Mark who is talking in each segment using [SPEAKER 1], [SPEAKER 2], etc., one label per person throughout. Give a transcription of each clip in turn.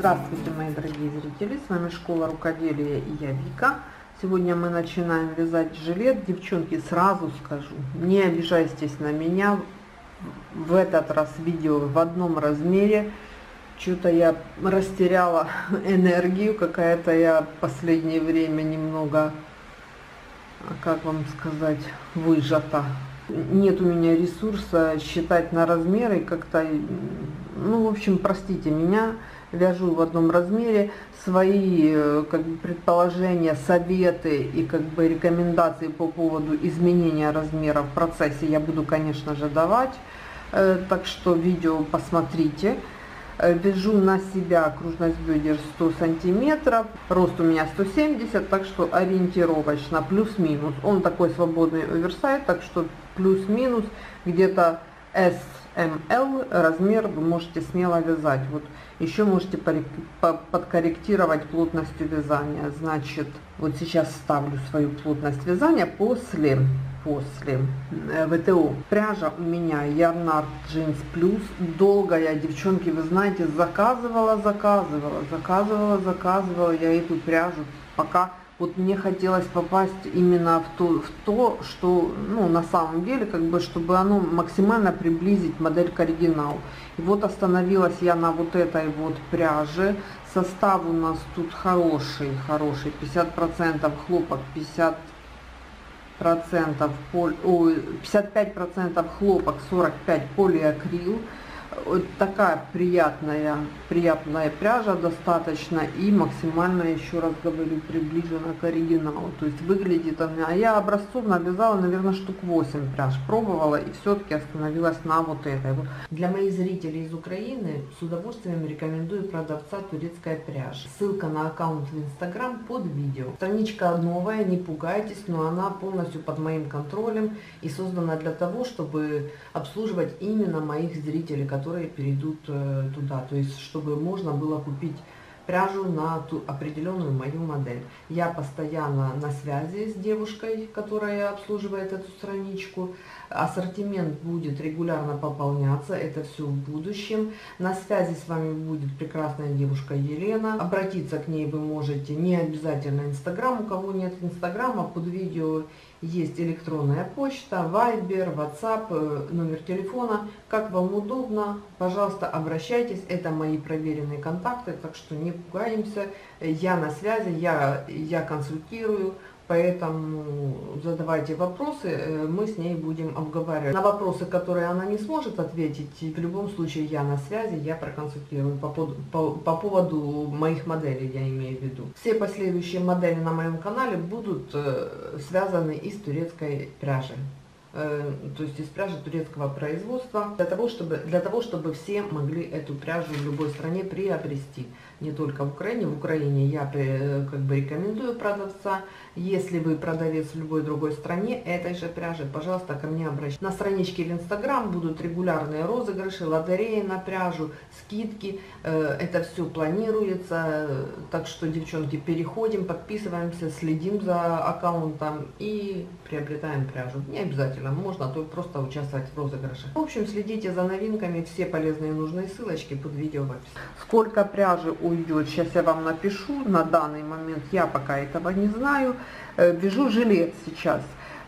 [SPEAKER 1] Здравствуйте, мои дорогие зрители, с вами Школа Рукоделия и я Вика. Сегодня мы начинаем вязать жилет. Девчонки, сразу скажу, не обижайтесь на меня, в этот раз видео в одном размере. Что-то я растеряла энергию, какая-то я в последнее время немного, как вам сказать, выжата. Нет у меня ресурса считать на размеры, как-то, ну, в общем, простите меня, вяжу в одном размере. Свои, как бы, предположения, советы и, как бы, рекомендации по поводу изменения размера в процессе я буду, конечно же, давать, так что видео посмотрите. Вяжу на себя окружность бедер 100 сантиметров, рост у меня 170, так что ориентировочно плюс-минус. Он такой свободный оверсайз, так что плюс-минус где-то SML размер вы можете смело вязать. Вот еще можете подкорректировать плотностью вязания. Значит, вот сейчас ставлю свою плотность вязания после ВТО. Пряжа у меня Yarnart Jeans Plus. Долго я, девчонки, вы знаете, заказывала я эту пряжу, пока вот мне хотелось попасть именно в то, что, ну, на самом деле, как бы, чтобы оно максимально приблизить модель к оригиналу. И вот остановилась я на вот этой вот пряже. Состав у нас тут хороший, 50% хлопок, 55% хлопок, 45% полиакрил. Вот такая приятная пряжа достаточно и максимально, еще раз говорю, приближена к оригиналу. То есть выглядит она, а я образцов навязала, наверное, штук 8 пряж, пробовала и все-таки остановилась на вот этой. Для моих зрителей из Украины с удовольствием рекомендую продавца турецкой пряжи. Ссылка на аккаунт в Instagram под видео. Страничка новая, не пугайтесь, но она полностью под моим контролем и создана для того, чтобы обслуживать именно моих зрителей, которые перейдут туда, то есть чтобы можно было купить пряжу на ту определенную мою модель. Я постоянно на связи с девушкой, которая обслуживает эту страничку. Ассортимент будет регулярно пополняться, это все в будущем. На связи с вами будет прекрасная девушка Елена. Обратиться к ней вы можете, не обязательно Инстаграм, у кого нет Инстаграма, под видео есть электронная почта, Viber, WhatsApp, номер телефона. Как вам удобно, пожалуйста, обращайтесь. Это мои проверенные контакты, так что не пугаемся. Я на связи, я консультирую, поэтому задавайте вопросы, мы с ней будем обговаривать. На вопросы, которые она не сможет ответить, в любом случае я на связи, я проконсультирую по поводу моих моделей, я имею в виду. Все последующие модели на моем канале будут связаны из турецкой пряжи. То есть из пряжи турецкого производства, для того, чтобы все могли эту пряжу в любой стране приобрести, не только в Украине. В Украине я, как бы, рекомендую продавца. Если вы продавец в любой другой стране этой же пряжи, пожалуйста, ко мне обращайтесь. На страничке в Инстаграм будут регулярные розыгрыши, лотереи на пряжу, скидки. Это все планируется, так что, девчонки, переходим, подписываемся, следим за аккаунтом и приобретаем пряжу. Не обязательно, можно только просто участвовать в розыгрыше. В общем, следите за новинками, все полезные и нужные ссылочки под видео в описании. Сколько пряжи уйдет, сейчас я вам напишу. На данный момент я пока этого не знаю. Вяжу жилет сейчас.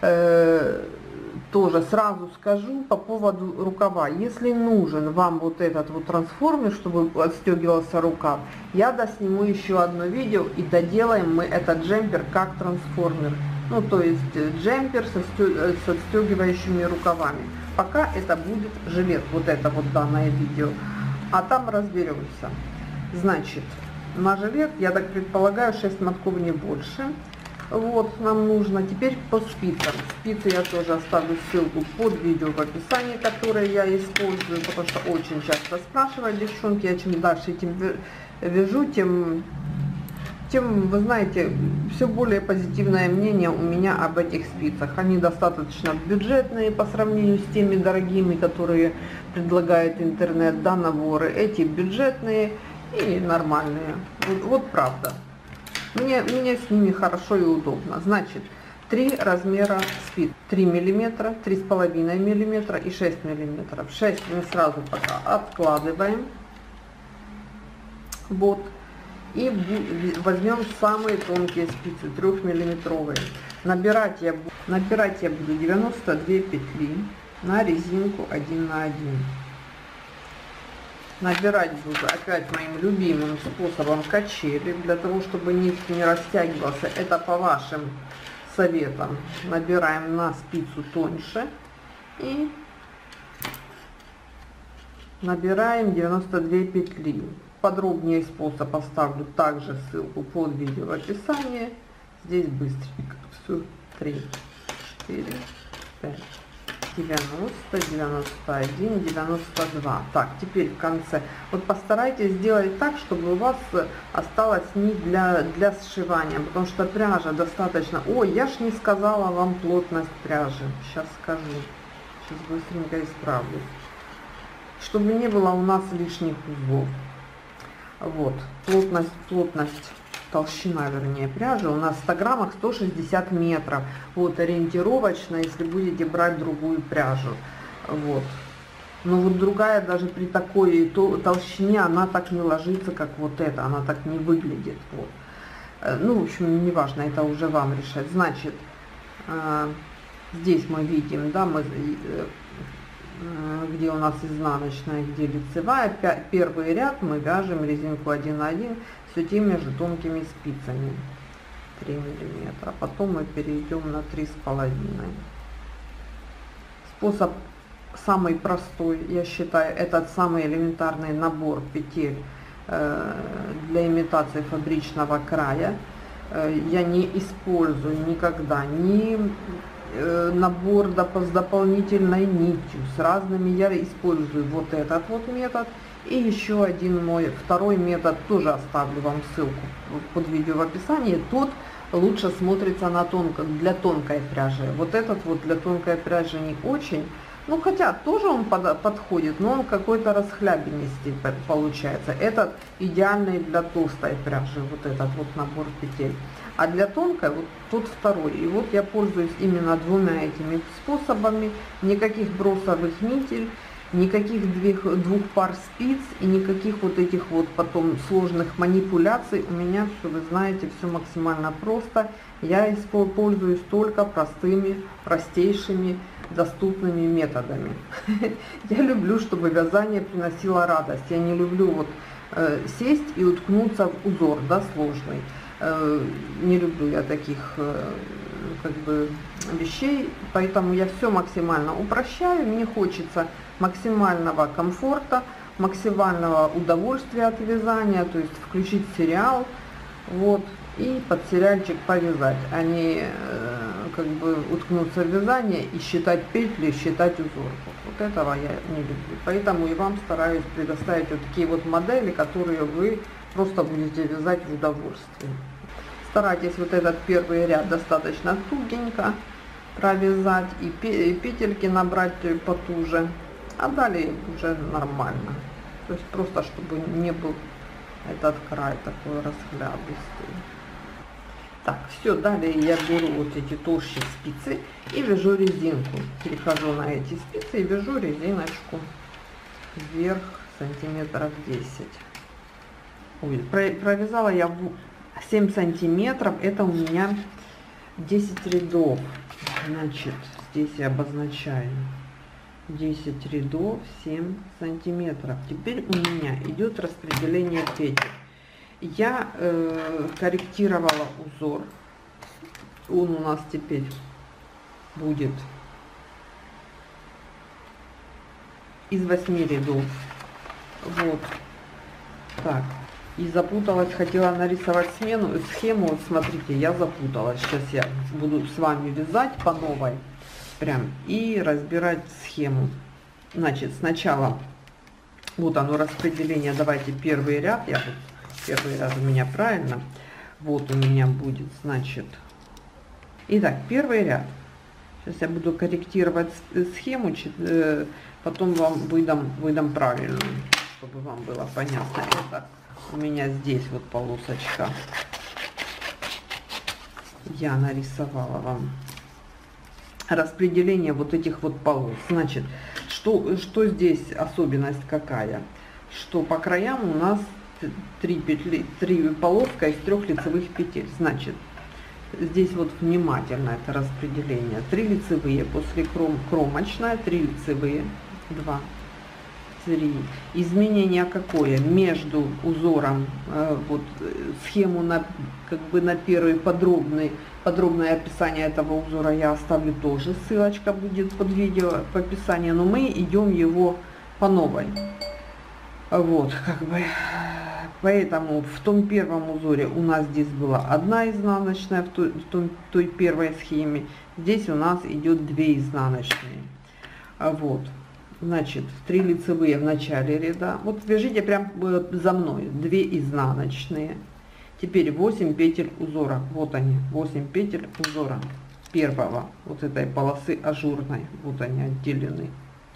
[SPEAKER 1] Тоже сразу скажу по поводу рукава. Если нужен вам вот этот вот трансформер, чтобы отстегивался рукав, я досниму еще одно видео и доделаем мы этот джемпер как трансформер. Ну, то есть джемпер с отстегивающими рукавами. Пока это будет жилет, вот это вот данное видео. А там разберемся. Значит, на жилет, я так предполагаю, 6 мотков, не больше. Вот, нам нужно. Теперь по спицам. Спицы я тоже оставлю ссылку под видео в описании, которые я использую, потому что очень часто спрашивают девчонки. Я чем дальше тем вяжу, тем, вы знаете, все более позитивное мнение у меня об этих спицах. Они достаточно бюджетные по сравнению с теми дорогими, которые предлагает интернет, да, наборы. Эти бюджетные и нормальные. Вот правда. Мне с ними хорошо и удобно. Значит, 3 размера спиц. 3 мм, 3,5 мм и 6 мм. 6 мы сразу пока откладываем. Вот. И возьмем самые тонкие спицы, 3-миллиметровые. Набирать я буду 92 петли на резинку 1 на 1. Набирать буду опять моим любимым способом качели, для того, чтобы нить не растягивался. Это по вашим советам. Набираем на спицу тоньше и набираем 92 петли. Подробнее способ оставлю также ссылку под видео в описании. Здесь быстренько все. 3, 4, 5, 90, 91, 92. Так, теперь в конце. Вот постарайтесь сделать так, чтобы у вас осталась нить для сшивания, потому что пряжа достаточно... Ой, я ж не сказала вам плотность пряжи. Сейчас скажу. Сейчас быстренько исправлюсь. Чтобы не было у нас лишних узлов. Вот, плотность, толщина, вернее, пряжи у нас в 100 граммах 160 метров. Вот, ориентировочно, если будете брать другую пряжу. Вот. Но вот другая, даже при такой толщине, она так не ложится, как вот эта, она так не выглядит. Вот. Ну, в общем, неважно, это уже вам решать. Значит, здесь мы видим, да, где у нас изнаночная, где лицевая. Первый ряд мы вяжем резинку 1 на 1 все теми же тонкими спицами 3 миллиметра. Потом мы перейдем на 3,5. Способ самый простой, я считаю, этот самый элементарный набор петель для имитации фабричного края. Я не использую никогда ни набор с дополнительной нитью, с разными. Я использую вот этот вот метод и еще один мой второй метод, тоже оставлю вам ссылку под видео в описании. Тот лучше смотрится для тонкой пряжи. Вот этот вот для тонкой пряжи не очень, ну хотя тоже он подходит, но он какой-то расхлябенности получается. Этот идеальный для толстой пряжи, вот этот вот набор петель. А для тонкой вот тот второй. И вот я пользуюсь именно двумя этими способами. Никаких бросовых нитей, никаких двух пар спиц и никаких вот этих вот потом сложных манипуляций. У меня все, вы знаете, все максимально просто. Я пользуюсь только простейшими, доступными методами. Я люблю, чтобы вязание приносило радость. Я не люблю вот сесть и уткнуться в узор, да, сложный. Не люблю я таких как бы вещей, поэтому я все максимально упрощаю. Мне хочется максимального комфорта, максимального удовольствия от вязания, то есть включить сериал, вот, и под сериальчик повязать, а не как бы уткнуться в вязание и считать петли, считать узор. Вот этого я не люблю. Поэтому и вам стараюсь предоставить вот такие вот модели, которые вы просто будете вязать в удовольствие. Старайтесь вот этот первый ряд достаточно тугенько провязать и петельки набрать потуже, а далее уже нормально. То есть просто чтобы не был этот край такой расхлябистый. Так, все, далее я беру вот эти толще спицы и вяжу резинку. Перехожу на эти спицы и вяжу резиночку вверх сантиметров 10. Ой, провязала я 7 сантиметров, это у меня 10 рядов. Значит, здесь я обозначаю 10 рядов, 7 сантиметров. Теперь у меня идет распределение петель. Я корректировала узор. Он у нас теперь будет из 8 рядов. Вот так. И запуталась, хотела нарисовать схему, смотрите, я запуталась. Сейчас я буду с вами вязать по новой прям и разбирать схему. Значит, сначала вот оно распределение. Давайте первый ряд, первый ряд у меня правильно, вот у меня будет, значит, итак, первый ряд. Сейчас я буду корректировать схему, потом вам выдам правильную, чтобы вам было понятно. Это у меня здесь вот полосочка, я нарисовала вам распределение вот этих вот полос. Значит, что здесь особенность какая, что по краям у нас 3 петли, 3 полоска из 3 лицевых петель. Значит, здесь вот внимательно это распределение. 3 лицевые, после кромочная, 3 лицевые, 2, 3. Изменение какое? Между узором, вот схему на, как бы на первый подробное описание этого узора я оставлю тоже, ссылочка будет под видео в описании, но мы идем его по новой. Вот, как бы, поэтому в том первом узоре у нас здесь была одна изнаночная, в той первой схеме, здесь у нас идет 2 изнаночные. Вот, значит, 3 лицевые в начале ряда, вот вяжите прям за мной, 2 изнаночные. Теперь 8 петель узора, вот они, 8 петель узора первого, вот этой полосы ажурной, вот они отделены.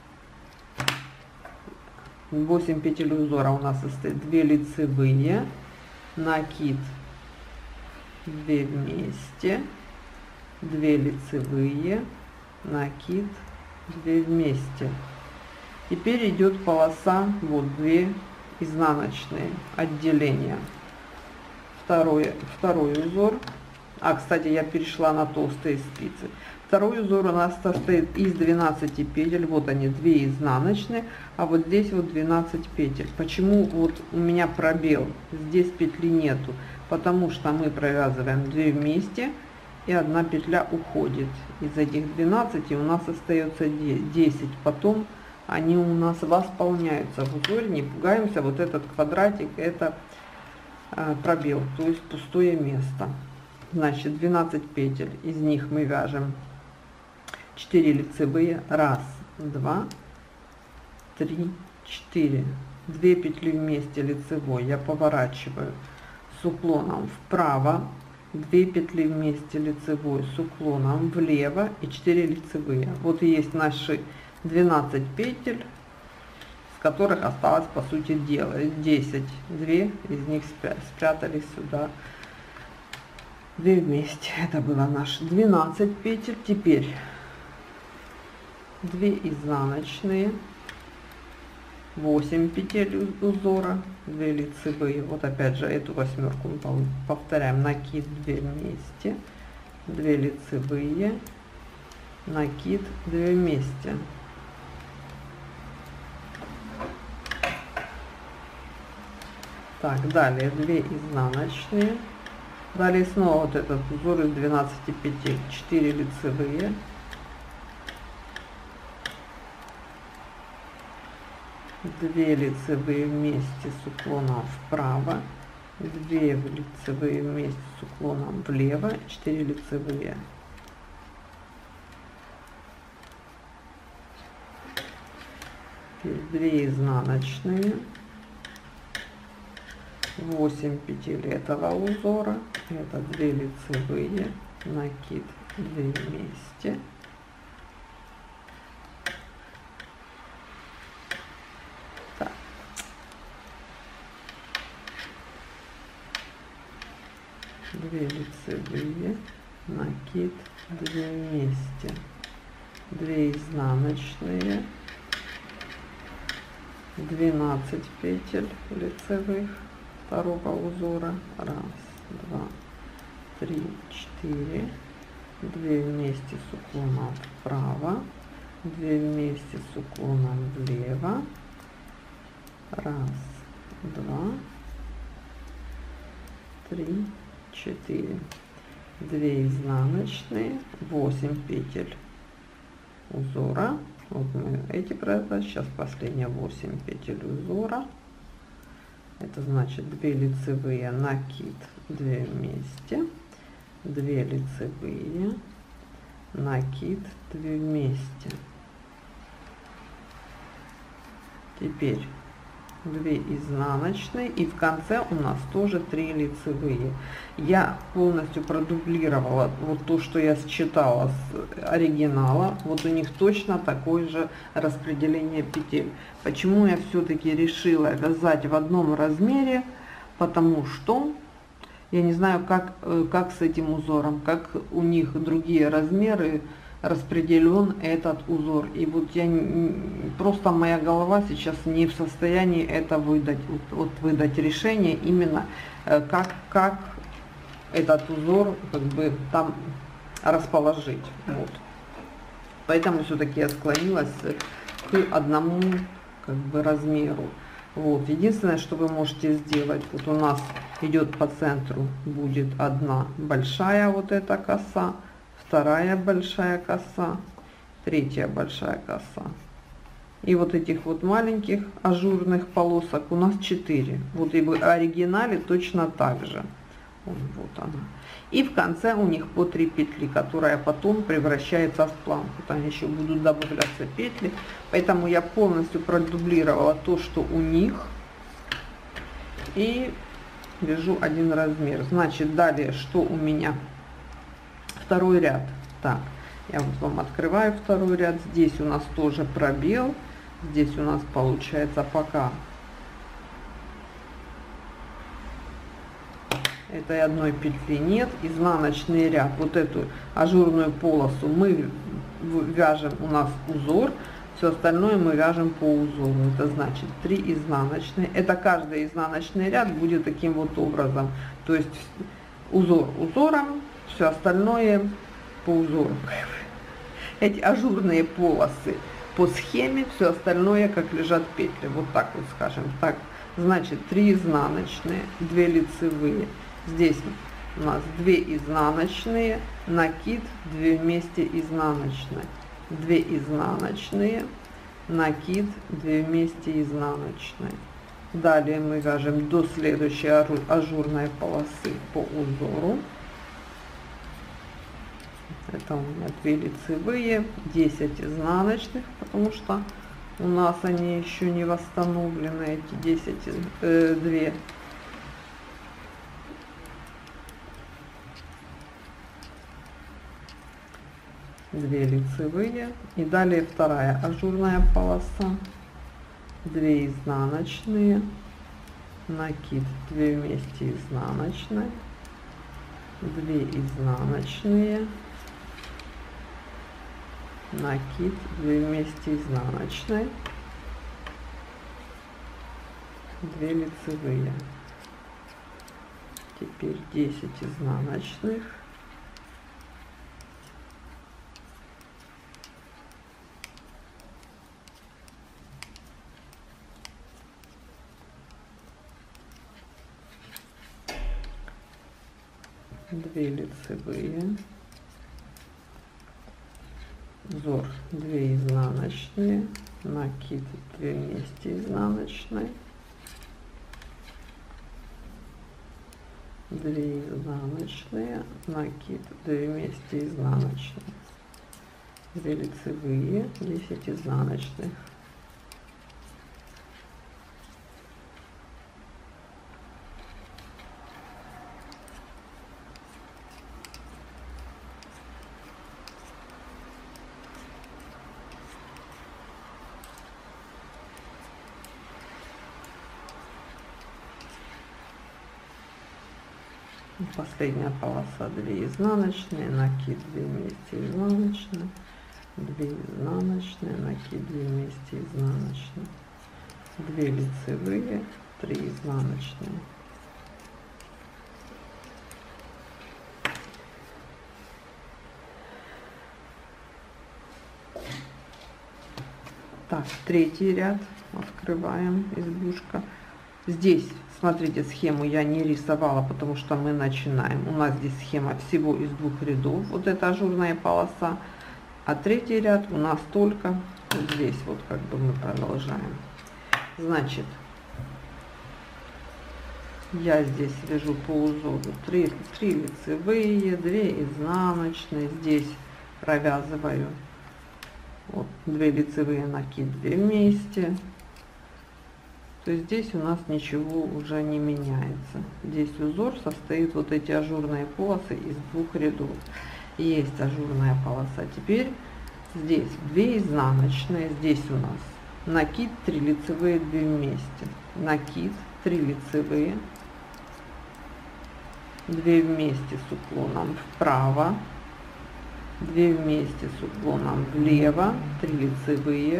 [SPEAKER 1] 8 петель узора у нас состоит 2 лицевые, накид, 2 вместе, 2 лицевые, накид, 2 вместе. Теперь идет полоса, вот 2 изнаночные отделения. Второй узор, кстати, я перешла на толстые спицы. Второй узор у нас состоит из 12 петель, вот они, 2 изнаночные, а вот здесь вот 12 петель. Почему вот у меня пробел, здесь петли нету? Потому что мы провязываем 2 вместе и 1 петля уходит. Из этих 12 у нас остается 10, потом они у нас восполняются в узоре, не пугаемся, вот этот квадратик это пробел, то есть пустое место. Значит, 12 петель, из них мы вяжем 4 лицевые, 1, 2, 3, 4, 2 петли вместе лицевой я поворачиваю с уклоном вправо, 2 петли вместе лицевой с уклоном влево и 4 лицевые. Вот и есть наши 12 петель, с которых осталось по сути дела 10, 2 из них спрятали сюда, 2 вместе, это было наши 12 петель. Теперь 2 изнаночные, 8 петель узора, 2 лицевые, вот опять же эту восьмерку мы повторяем, накид, 2 вместе, 2 лицевые, накид, 2 вместе. Так, далее 2 изнаночные. Далее снова вот этот узор из 12 петель, 4 лицевые, 2 лицевые вместе с уклоном вправо, 2 лицевые вместе с уклоном влево, 4 лицевые. Теперь 2 изнаночные, 8 петель этого узора, это 2 лицевые, накид, 2 вместе, так. 2 лицевые, накид, 2 вместе, 2 изнаночные, 12 петель лицевых второго узора, 1, 2, 3, 4, 2 вместе с уклоном вправо, 2 вместе с уклоном влево, 1, 2, 3, 4, 2 изнаночные, 8 петель узора. Вот мы эти провязали, сейчас последние 8 петель узора. Это значит 2 лицевые, накид, 2 вместе, 2 лицевые, накид, 2 вместе. Теперь 2 изнаночные и в конце у нас тоже 3 лицевые. Я полностью продублировала вот то, что я считала с оригинала. Вот у них точно такое же распределение петель. Почему я все-таки решила вязать в одном размере? Потому что я не знаю, как с этим узором, как у них другие размеры распределен этот узор. И вот я просто моя голова сейчас не в состоянии это выдать, вот выдать решение именно как этот узор как бы там расположить. Вот. Поэтому все-таки я склонилась к одному как бы размеру. Вот. Единственное, что вы можете сделать, вот у нас идет по центру, будет одна большая вот эта коса, вторая большая коса, третья большая коса. И вот этих вот маленьких ажурных полосок у нас 4. Вот и в оригинале точно так же. Вот она. И в конце у них по 3 петли, которая потом превращается в планку. Там еще будут добавляться петли. Поэтому я полностью продублировала то, что у них. И вяжу один размер. Значит, далее, что у меня? Второй ряд. Так, я вот вам открываю второй ряд. Здесь у нас тоже пробел. Здесь у нас получается пока этой одной петли нет. Изнаночный ряд, вот эту ажурную полосу мы вяжем, у нас узор, все остальное мы вяжем по узору. Это значит 3 изнаночные. Это каждый изнаночный ряд будет таким вот образом. То есть узор узором, все остальное по узору. Эти ажурные полосы по схеме, все остальное как лежат петли. Вот так вот скажем. Так, значит 3 изнаночные, 2 лицевые. Здесь у нас 2 изнаночные, накид, 2 вместе изнаночные, 2 изнаночные, накид, 2 вместе изнаночные. Далее мы вяжем до следующей ажурной полосы по узору. Это у меня 2 лицевые, 10 изнаночных, потому что у нас они еще не восстановлены, эти 2. 2 лицевые, и далее вторая ажурная полоса, 2 изнаночные, накид, 2 вместе изнаночные, 2 изнаночные, накид, 2 вместе изнаночные, 2 лицевые. Теперь 10 изнаночных, 2 лицевые, узор 2 изнаночные, накид, 2 вместе изнаночные, 2 изнаночные, накид, 2 вместе изнаночные, 2 лицевые, 10 изнаночных, последняя полоса 2 изнаночные, накид, 2 вместе изнаночные, 2 изнаночные, накид, 2 вместе изнаночные, 2 лицевые, 3 изнаночные. Так, третий ряд открываем, избушка. Здесь, смотрите, схему я не рисовала, потому что мы начинаем. У нас здесь схема всего из 2 рядов, вот эта ажурная полоса. А третий ряд у нас только вот здесь, вот как бы мы продолжаем. Значит, я здесь вяжу по узору 3 лицевые, 2 изнаночные. Здесь провязываю вот 2 лицевые, накид, 2 вместе. То есть здесь у нас ничего уже не меняется. Здесь узор состоит, вот эти ажурные полосы, из 2 рядов. Есть ажурная полоса. Теперь здесь 2 изнаночные, здесь у нас накид, 3 лицевые, 2 вместе, накид, 3 лицевые, 2 вместе с уклоном вправо, 2 вместе с уклоном влево, 3 лицевые,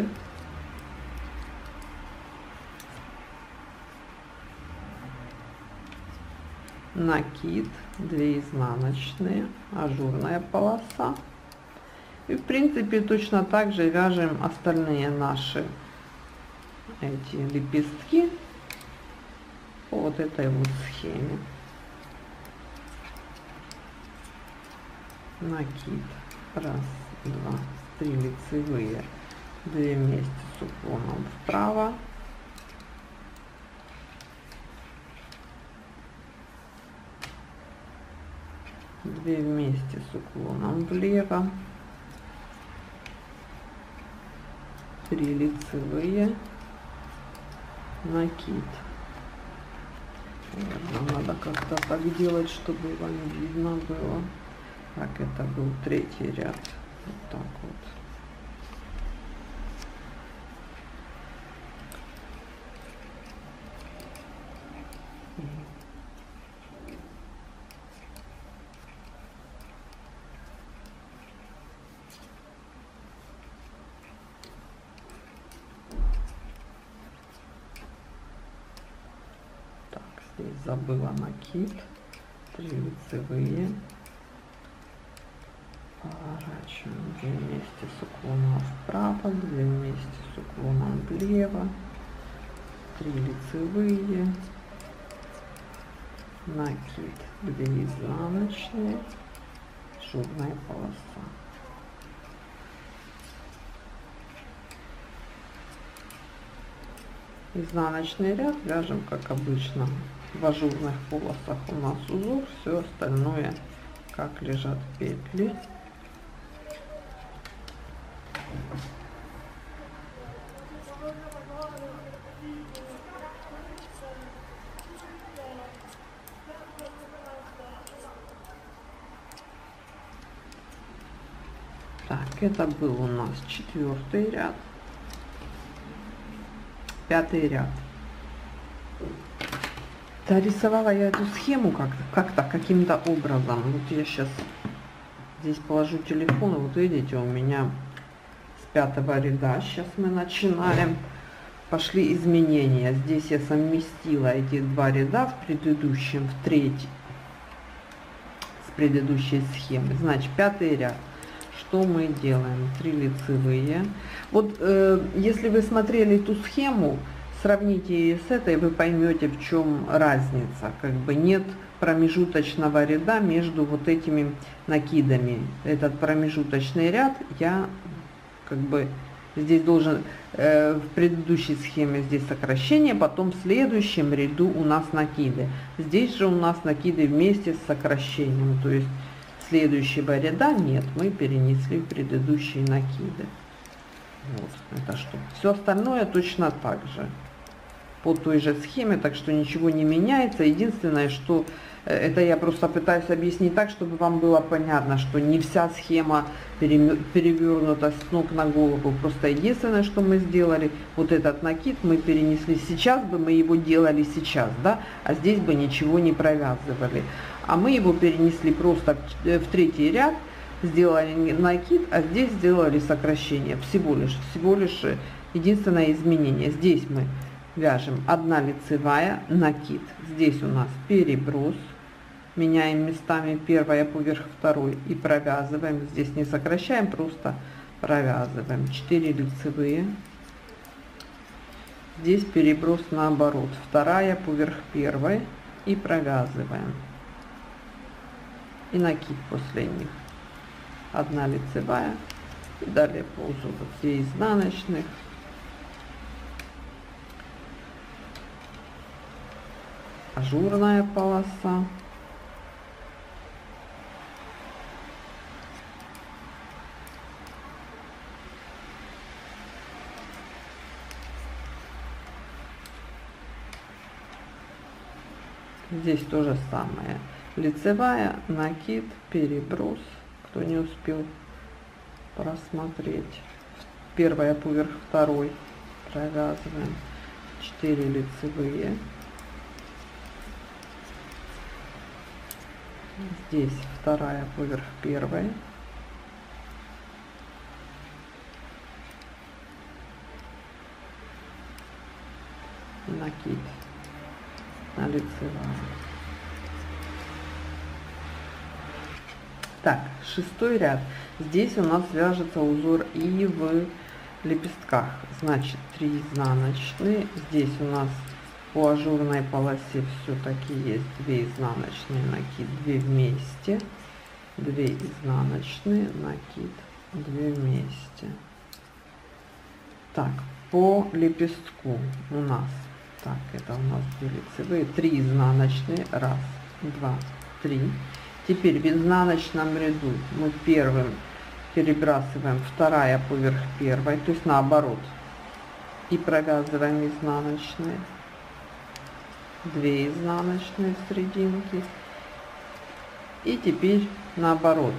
[SPEAKER 1] накид, 2 изнаночные, ажурная полоса. И в принципе точно так же вяжем остальные наши эти лепестки по вот этой вот схеме. Накид, 1, 2, 3 лицевые, 2 вместе с уклоном вправо, две вместе с уклоном влево, 3 лицевые, накид. Наверное, надо как-то так делать, чтобы вам видно было. Так, это был 3-й ряд. Вот так вот. Так, здесь забыла накид. 3 лицевые. Поворачиваем 2 вместе с уклоном вправо, 2 вместе с уклоном влево, 3 лицевые, накид, 2 изнаночные, ажурная полоса. Изнаночный ряд вяжем как обычно. В ажурных полосах у нас узор, все остальное как лежат петли. Так, это был у нас 4-й ряд, 5-й ряд. Да, рисовала я эту схему как-то каким-то образом. Вот я сейчас здесь положу телефон, и вот видите, у меня с 5-го ряда сейчас мы начинаем, пошли изменения. Здесь я совместила эти 2 ряда в предыдущем, в 3-й, с предыдущей схемы. Значит, 5-й ряд. Что мы делаем? 3 лицевые. Вот если вы смотрели ту схему, сравните ее с этой, вы поймете, в чем разница. Как бы нет промежуточного ряда между вот этими накидами. Этот промежуточный ряд я как бы здесь должен в предыдущей схеме здесь сокращение, потом в следующем ряду у нас накиды. Здесь же у нас накиды вместе с сокращением, то есть следующего ряда нет, мы перенесли в предыдущие накиды. Вот это что. Все остальное точно так же по той же схеме, так что ничего не меняется. Единственное, что это я просто пытаюсь объяснить так, чтобы вам было понятно, что не вся схема перевернута с ног на голову. Просто единственное, что мы сделали, вот этот накид мы перенесли. Сейчас бы мы его делали сейчас, да, а здесь бы ничего не провязывали. А мы его перенесли просто в 3-й ряд, сделали накид, а здесь сделали сокращение. Всего лишь единственное изменение. Здесь мы вяжем 1 лицевая, накид. Здесь у нас переброс. Меняем местами 1-я поверх 2-й и провязываем. Здесь не сокращаем, просто провязываем. 4 лицевые. Здесь переброс наоборот. 2-я поверх 1-й и провязываем. И накид после них. 1 лицевая. И далее по узору 2 изнаночных. Ажурная полоса. Здесь то же самое. Лицевая, накид, переброс. Кто не успел просмотреть. 1-я поверх 2-й. Провязываем. 4 лицевые. Здесь 2-я поверх 1-й. накид на лицевая. Так, 6 ряд. Здесь у нас вяжется узор и в лепестках. Значит, 3 изнаночные. Здесь у нас по ажурной полосе все-таки есть 2 изнаночные, накид 2 вместе, 2 изнаночные, накид 2 вместе. Так, по лепестку у нас, так, это у нас 2 лицевые, 3 изнаночные, 1, 2, 3. Теперь в изнаночном ряду мы первым перебрасываем 2 поверх 1, то есть наоборот, и провязываем изнаночные, 2 изнаночные серединки, и теперь наоборот,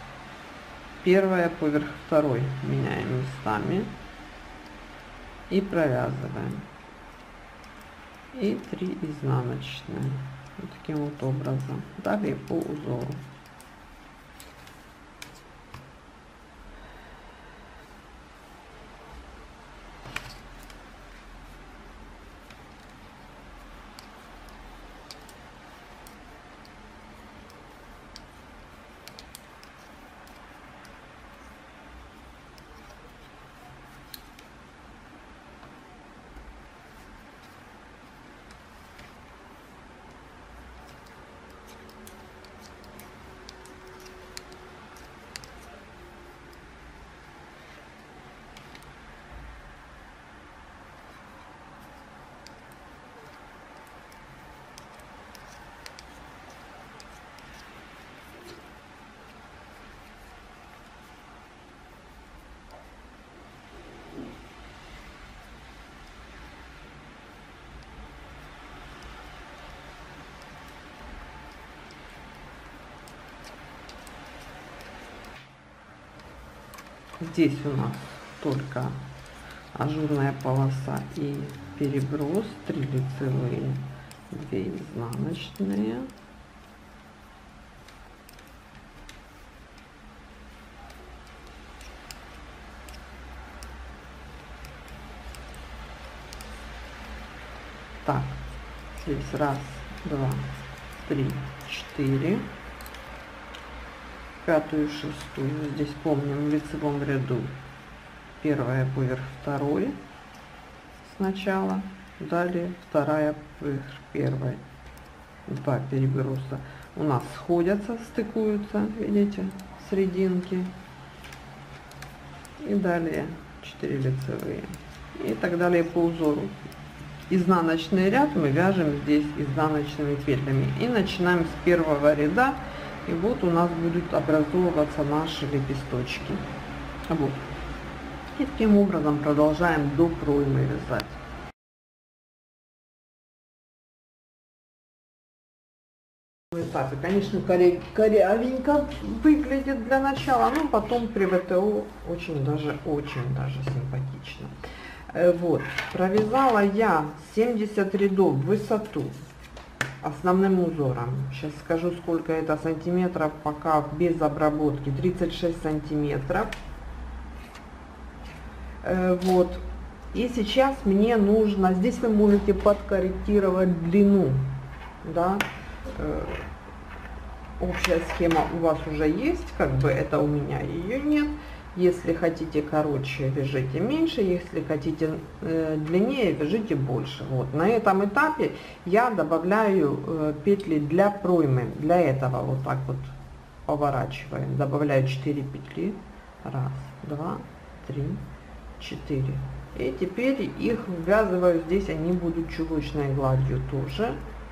[SPEAKER 1] 1 поверх 2 меняем местами и провязываем, и 3 изнаночные, вот таким вот образом. Далее по узору. Здесь у нас только ажурная полоса и переброс, 3 лицевые, 2 изнаночные. Так, здесь 1, 2, 3, 4. 5-ю и 6-ю здесь помним в лицевом ряду 1 поверх 2 сначала, далее 2 поверх 1, 2 переброса у нас сходятся, стыкуются, видите, серединки, и далее 4 лицевые, и так далее по узору. Изнаночный ряд мы вяжем здесь изнаночными петлями и начинаем с 1 ряда. И вот у нас будут образовываться наши лепесточки. Вот. И таким образом продолжаем до проймы вязать. Этапе, конечно, корявенько выглядит для начала, но потом при ВТО очень даже симпатично. Вот, провязала я 70 рядов в высоту основным узором. Сейчас скажу, сколько это сантиметров, пока без обработки. 36 сантиметров. Вот. И сейчас мне нужно, здесь вы можете подкорректировать длину, да. Общая схема у вас уже есть, как бы это у меня ее нет. Если хотите короче, вяжите меньше, если хотите длиннее, вяжите больше. Вот. На этом этапе я добавляю петли для проймы. Для этого вот так вот поворачиваем. Добавляю 4 петли. 1, 2, 3, 4. И теперь их ввязываю здесь, они будут чулочной гладью тоже.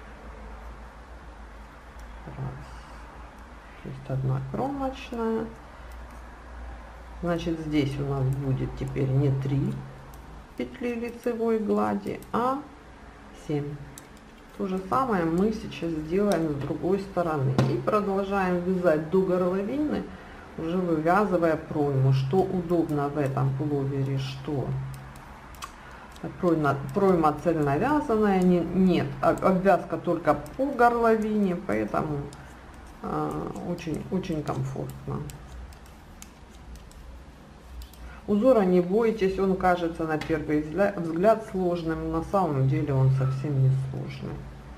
[SPEAKER 1] Раз. Есть одна кромочная. Значит, здесь у нас будет теперь не 3 петли лицевой глади, а 7. То же самое мы сейчас сделаем с другой стороны. И продолжаем вязать до горловины, уже вывязывая пройму. Что удобно в этом пуловере, что пройма цельновязанная, нет, обвязка только по горловине, поэтому очень комфортно. Узора не бойтесь, он кажется на первый взгляд сложным, на самом деле он совсем не сложный.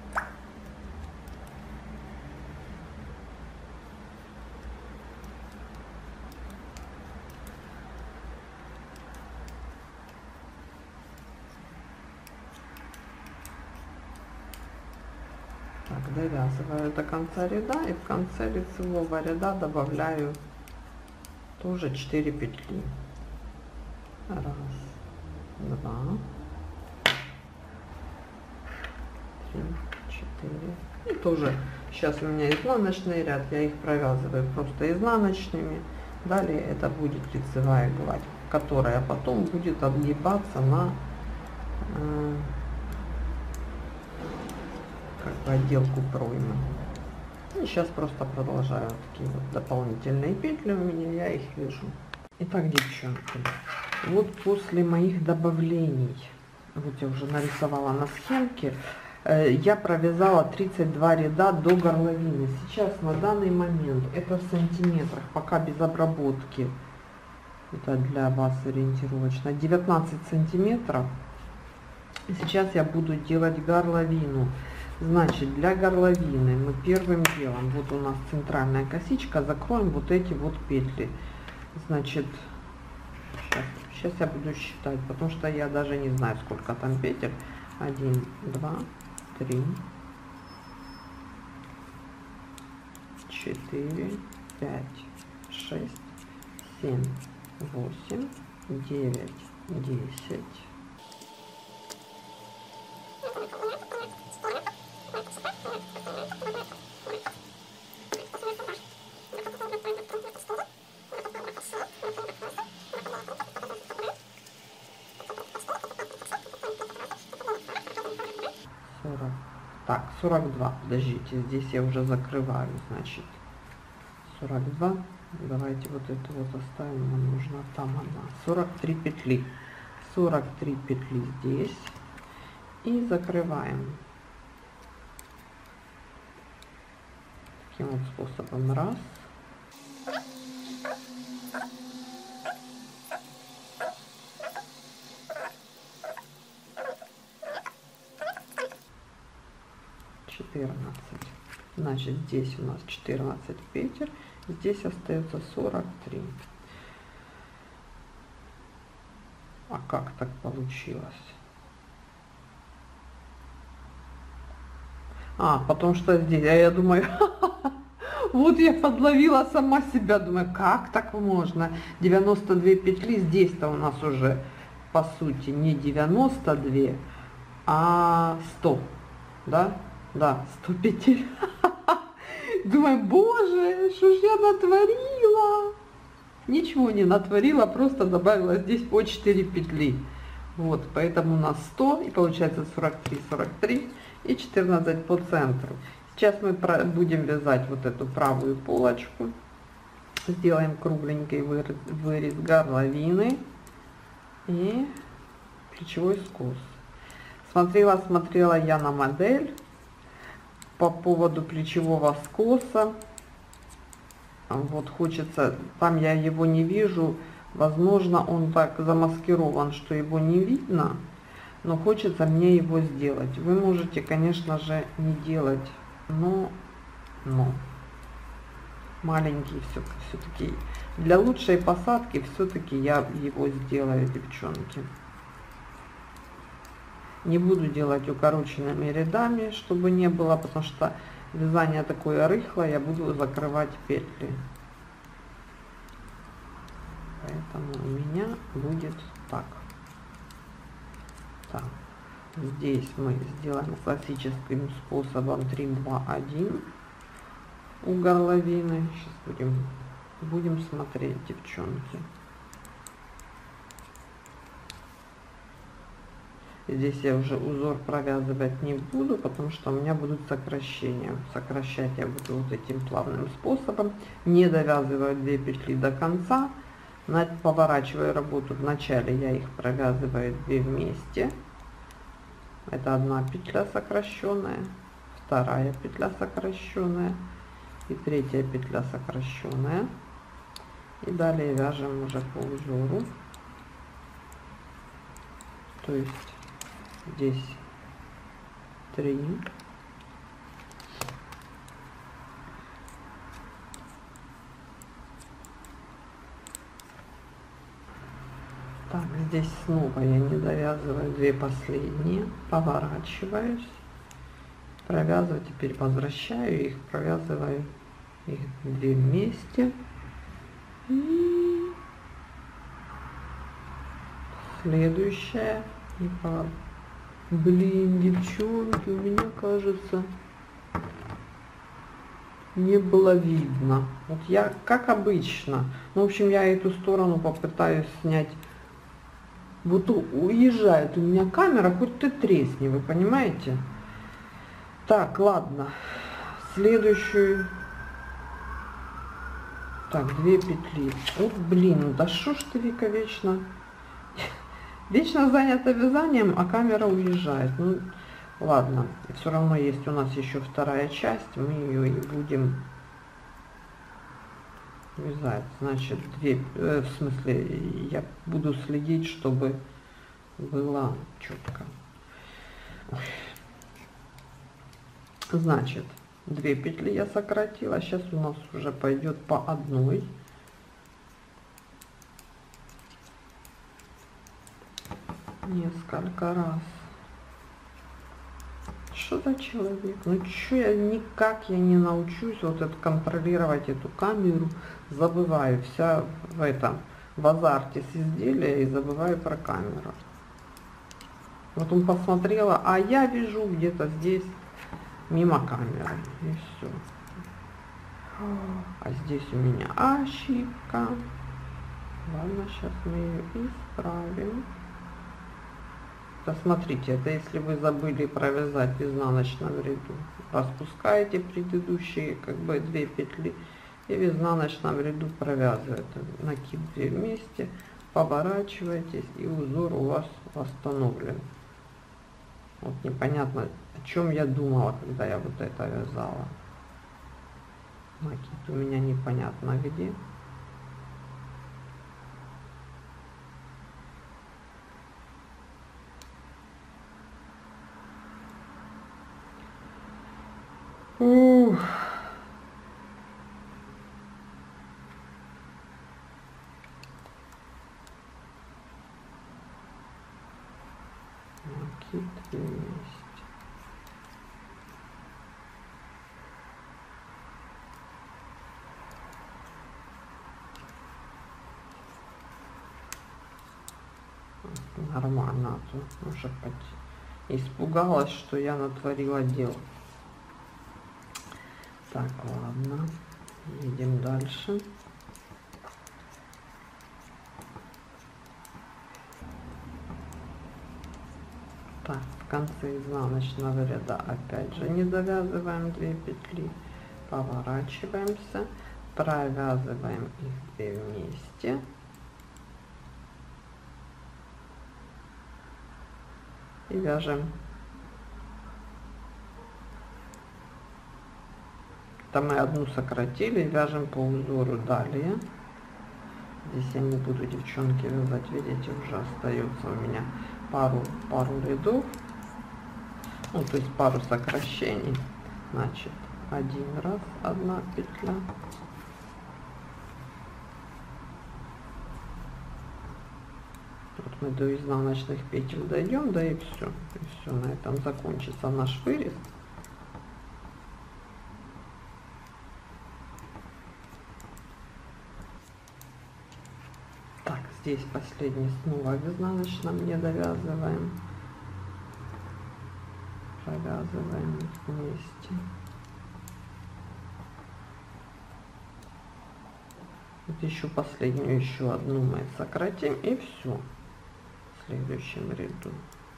[SPEAKER 1] Так, довязываю до конца ряда и в конце лицевого ряда добавляю тоже 4 петли. Раз, два, три, 4. И тоже сейчас у меня изнаночный ряд, я их провязываю просто изнаночными. Далее это будет лицевая гладь, которая потом будет отгибаться на как бы отделку проймы. И сейчас просто продолжаю такие вот дополнительные петли у меня, я их вяжу. Итак, девчонки, вот после моих добавлений, вот я уже нарисовала на схемке, я провязала 32 ряда до горловины. Сейчас на данный момент это в сантиметрах, пока без обработки, это для вас ориентировочно, 19 сантиметров. Сейчас я буду делать горловину. Значит, для горловины мы первым делом, вот у нас центральная косичка, закроем вот эти вот петли. Значит, сейчас я буду считать, потому что я даже не знаю, сколько там петель. 1, 2, 3, 4, 5, 6, 7, 8, 9, 10. Так, 42, подождите, здесь я уже закрываю, значит, 42, давайте вот это вот оставим, нам нужно там она, 43 петли, 43 петли здесь, и закрываем, таким вот способом, раз, значит, здесь у нас 14 петель, здесь остается 43. А как так получилось? Потому что здесь, я думаю, вот я подловила сама себя, думаю, как так можно? 92 петли, здесь-то у нас уже, по сути, не 92, а 100, да? Да, 100 петель. Думаю, боже, что ж я натворила? Ничего не натворила, просто добавила здесь по 4 петли. Вот, поэтому у нас 100, и получается 43, 43 и 14 по центру. Сейчас мы будем вязать вот эту правую полочку. Сделаем кругленький вырез горловины и плечевой скос. Смотрела я на модель по поводу плечевого скоса. Вот хочется, там я его не вижу, возможно он так замаскирован, что его не видно, но хочется мне его сделать. Вы можете, конечно же, не делать, но маленький все-таки для лучшей посадки все-таки я его сделаю, девчонки. Не буду делать укороченными рядами, чтобы не было, потому что вязание такое рыхлое, я буду закрывать петли. Поэтому у меня будет так. Так, здесь мы сделаем классическим способом 3, 2, 1 у горловины. Сейчас будем смотреть, девчонки. Здесь я уже узор провязывать не буду, потому что у меня будут сокращения. Сокращать я буду вот этим плавным способом. Не довязываю 2 петли до конца. Поворачиваю работу. Вначале я их провязываю 2 вместе. Это 1 петля сокращенная, 2 петля сокращенная и 3 петля сокращенная. И далее вяжем уже по узору. то есть здесь 3. Так, здесь снова я не довязываю 2 последние, поворачиваюсь, провязываю, теперь возвращаю их, провязываю их 2 вместе. И следующая. Блин, девчонки, у меня, кажется, не было видно. Вот я, как обычно, ну, в общем, я эту сторону попытаюсь снять. Вот уезжает у меня камера, хоть ты тресни, вы понимаете? Так, ладно. Следующую. Так, 2 петли. Ох, блин, да что ж ты, Вика, вечно занята вязанием, а камера уезжает. Ну, ладно, все равно есть у нас еще вторая часть, мы ее и будем вязать. Значит, 2, в смысле, я буду следить, чтобы было четко. Значит, 2 петли я сократила, сейчас у нас уже пойдет по одной. Несколько раз. Что за человек? Ну что, я никак не научусь вот это контролировать эту камеру, забываю вся в этом, в азарте с изделия, и забываю про камеру. Вот он посмотрела, а я вяжу где-то здесь мимо камеры, и все. А здесь у меня ошибка. Ладно, сейчас мы ее исправим. Посмотрите, это если вы забыли провязать в изнаночном ряду, распускаете предыдущие как бы 2 петли и в изнаночном ряду провязываете накид 2 вместе, поворачиваетесь, и узор у вас восстановлен. Вот непонятно, о чем я думала, когда я вот это вязала. Накид у меня непонятно где. Ух. Накид вместе. Нормально, а то уже испугалась, что я натворила дело. Так, ладно, едем дальше. Так, в конце изнаночного ряда опять же не довязываем 2 петли, поворачиваемся, провязываем их 2 вместе. И вяжем. Там мы одну сократили, вяжем по узору далее. Здесь я не буду, девчонки, вязать, видите, уже остается у меня пару рядов, ну, то есть пару сокращений. Значит, 1 раз, 1 петля, вот мы до изнаночных петель дойдем, да, и все, на этом закончится наш вырез. Здесь последний снова в изнаночном не довязываем, провязываем вместе. Вот еще последнюю, еще одну мы сократим, и все в следующем ряду.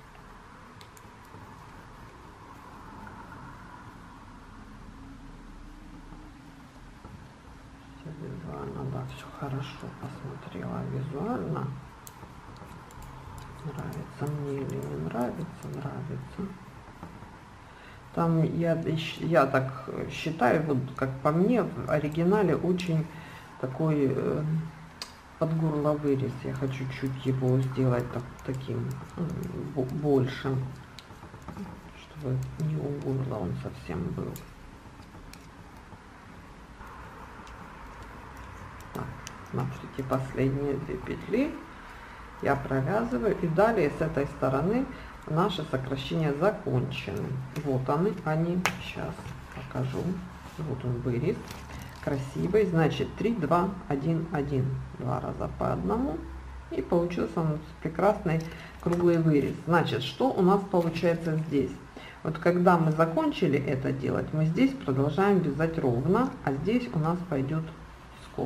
[SPEAKER 1] Визуально, да, все хорошо посмотрела визуально. Нравится мне или не нравится? Нравится. Там я так считаю, вот как по мне, в оригинале очень такой под горло вырез. Я хочу чуть его сделать таким большим, чтобы не у горла он совсем был. Так, смотрите, последние 2 петли я провязываю, и далее с этой стороны наши сокращения закончены. Вот они, сейчас покажу. Вот он вырез красивый, значит 3 2 1 1, 2 раза по одному, и получился у нас прекрасный круглый вырез. Значит, что у нас получается здесь? Вот когда мы закончили это делать, мы здесь продолжаем вязать ровно, а здесь у нас пойдет скос.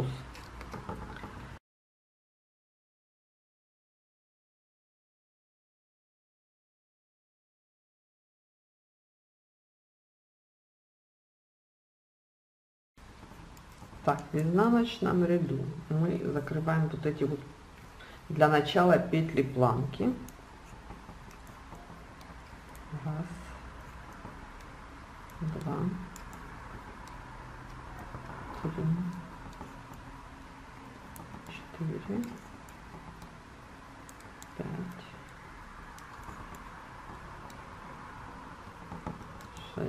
[SPEAKER 1] Так, в изнаночном ряду мы закрываем вот эти вот для начала петли планки. Раз, два, три, 4, 5, 6,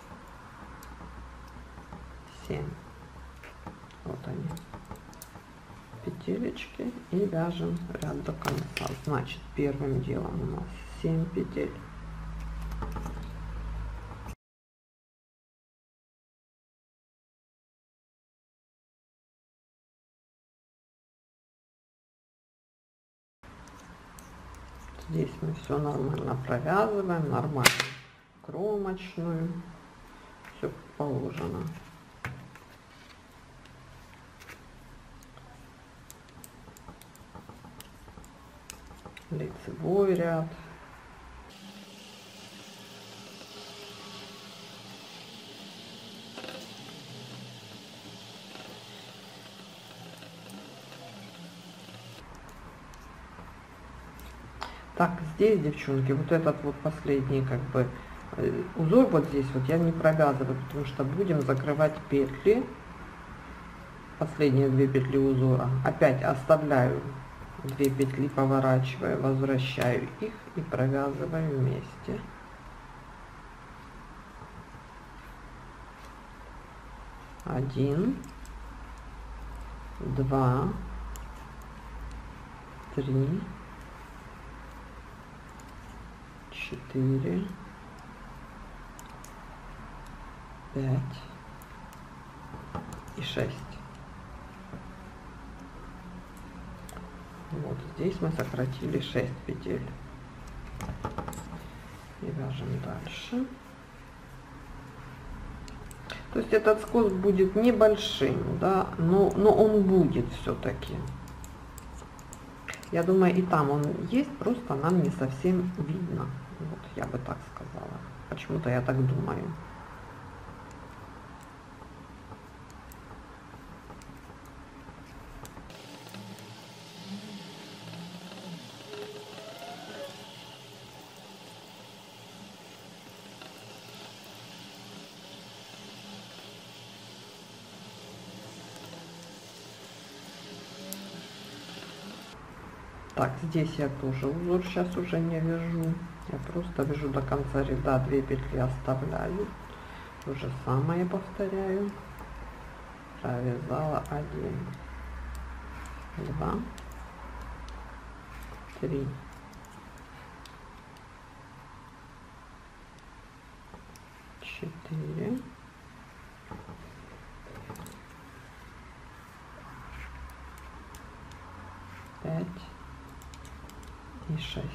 [SPEAKER 1] 7. Вот они, петелечки, и вяжем ряд до конца. Значит, первым делом у нас 7 петель. Здесь мы все нормально провязываем, нормально кромочную, все положено. Лицевой ряд. Так, здесь, девчонки, вот этот вот последний как бы узор вот здесь вот я не провязываю, потому что будем закрывать петли, последние 2 петли узора. Опять оставляю 2 петли, поворачиваю, возвращаю их и провязываю вместе. Один, 2, 3, 4, 5 и 6. Вот здесь мы сократили 6 петель. И вяжем дальше. То есть этот скос будет небольшим, да, но он будет все-таки. Я думаю, и там он есть, просто нам не совсем видно. Вот я бы так сказала. Почему-то я так думаю. Так, здесь я тоже узор сейчас уже не вяжу. Я просто вяжу до конца ряда, 2 петли оставляю. То же самое повторяю. Провязала 1, 2, 3, 4, 5 и 6.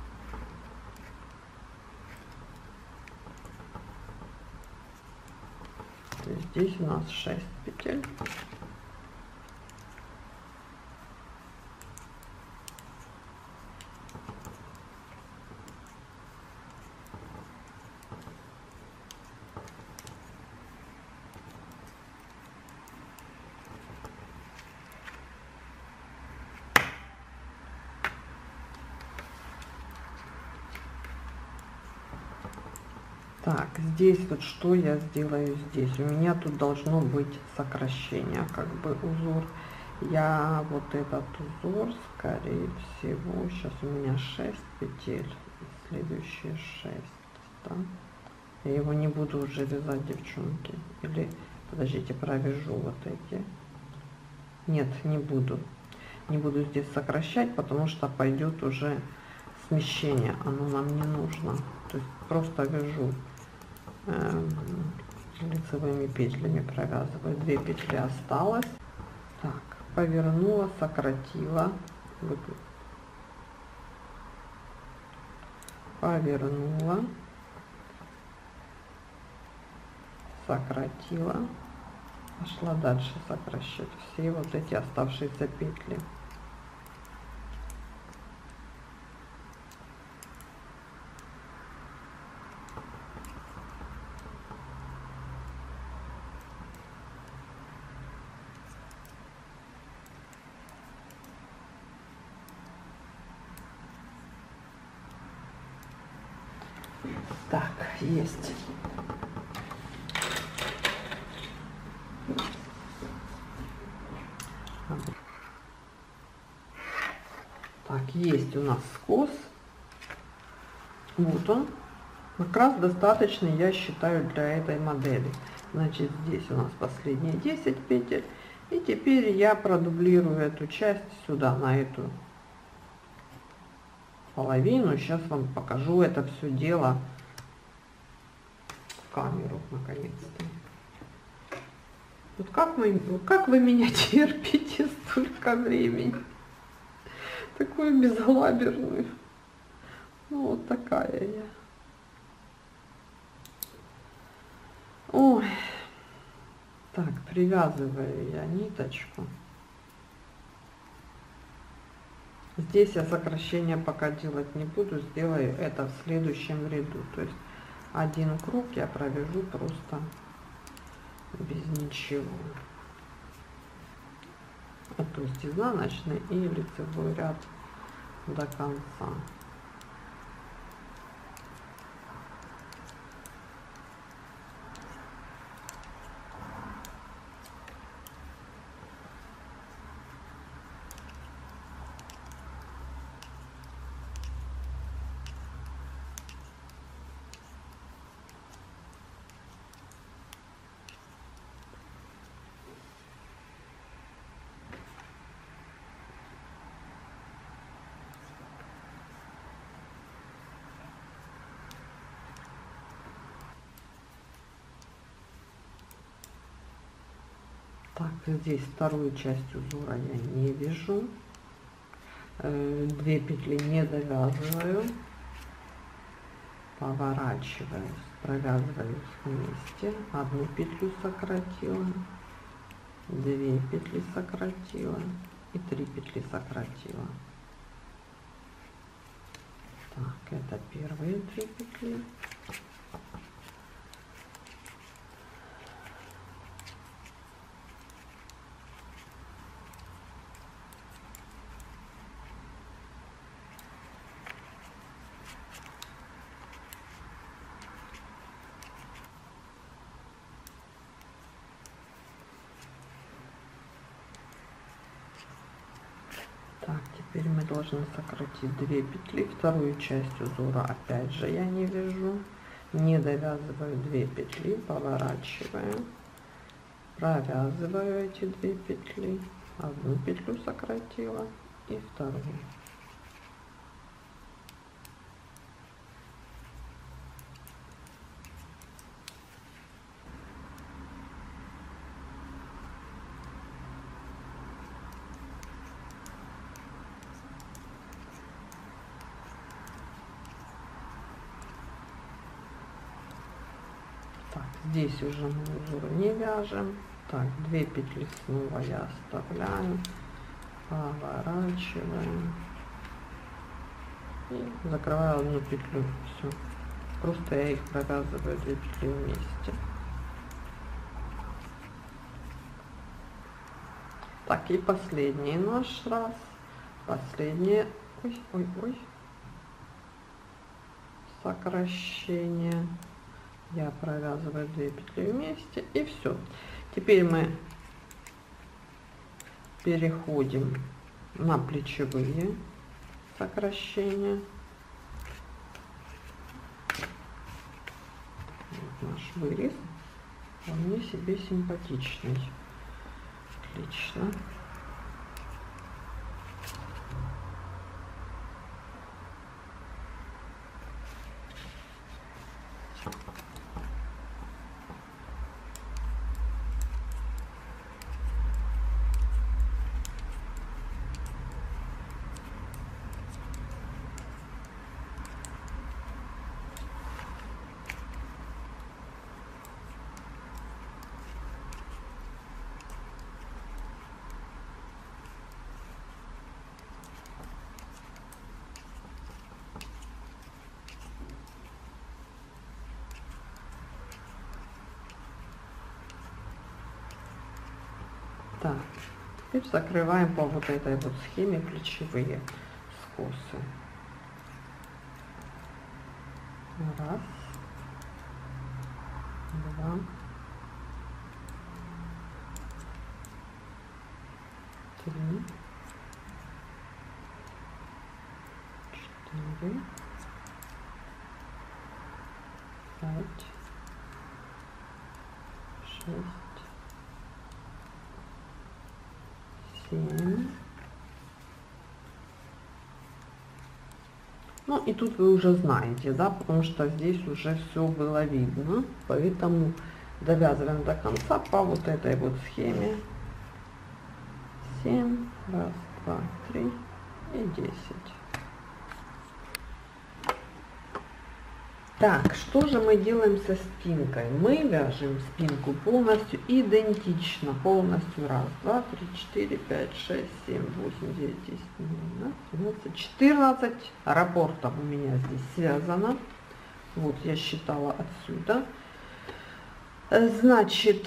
[SPEAKER 1] То есть здесь у нас 6 петель. Так, здесь вот что я сделаю здесь. У меня тут должно быть сокращение, как бы узор. Я вот этот узор, скорее всего, сейчас у меня 6 петель, следующие 6, да? Я его не буду уже вязать, девчонки. Или, подождите, провяжу вот эти. Нет, не буду. Не буду здесь сокращать, потому что пойдет уже смещение. Оно нам не нужно. То есть просто вяжу лицевыми петлями, провязываю. 2 петли осталось. Так, повернула, сократила. Повернула. Сократила. Пошла дальше сокращать все вот эти оставшиеся петли. Так, есть. Так, есть у нас скос. Вот он. Как раз достаточно, я считаю, для этой модели. Значит, здесь у нас последние 10 петель. И теперь я продублирую эту часть сюда, на эту половину. Сейчас вам покажу это все дело в камеру, наконец-то. Вот как вы меня терпите столько времени? Такую безалаберную. Ну, вот такая я. Ой. Так, привязываю я ниточку. Здесь я сокращение пока делать не буду. Сделаю это в следующем ряду. То есть один круг я провяжу просто без ничего. То есть изнаночный и лицевой ряд до конца. Так, здесь вторую часть узора я не вяжу. 2 петли не довязываю. Поворачиваюсь, провязываюсь вместе. 1 петлю сократила. 2 петли сократила. И 3 петли сократила. Так, это первые 3 петли. Так, теперь мы должны сократить 2 петли. Вторую часть узора опять же я не вяжу. Не довязываю 2 петли, поворачиваю, провязываю эти 2 петли. 1 петлю сократила и вторую. Здесь уже мы узор не вяжем. Так, 2 петли снова я оставляю, поворачиваем и закрываю 1 петлю. Все, просто я их провязываю 2 петли вместе. Так, и последний наш раз, последнее, ой, сокращение. Я провязываю 2 петли вместе и все. Теперь мы переходим на плечевые сокращения. Вот наш вырез вполне себе симпатичный. Отлично. Так, теперь закрываем по вот этой вот схеме плечевые скосы. Раз, два, три, четыре, пять, шесть, 7. Ну и тут вы уже знаете, да, потому что здесь уже все было видно, поэтому довязываем до конца по вот этой вот схеме. 7, раз, два, три и 10. Так, что же мы делаем со спинкой? Мы вяжем спинку полностью идентично, полностью. Раз, два, три, 4, 5, 6, 7, 8, 9, 10, 12, 14 раппортов у меня здесь связано. Вот я считала отсюда. Значит,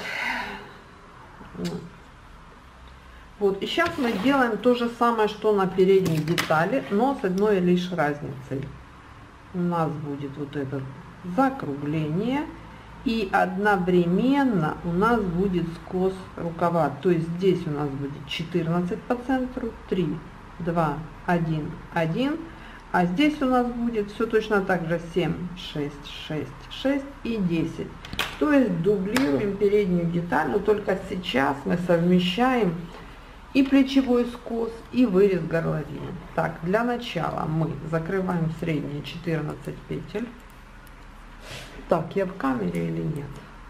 [SPEAKER 1] вот и сейчас мы делаем то же самое, что на передней детали, но с одной лишь разницей. У нас будет вот это закругление и одновременно у нас будет скос рукава, то есть здесь у нас будет 14 по центру, 3, 2, 1, 1, а здесь у нас будет все точно так же 7, 6, 6, 6 и 10. То есть дублируем переднюю деталь, но только сейчас мы совмещаем и плечевой скос, и вырез горловины. Так, для начала мы закрываем средние 14 петель. Так, я в камере или нет?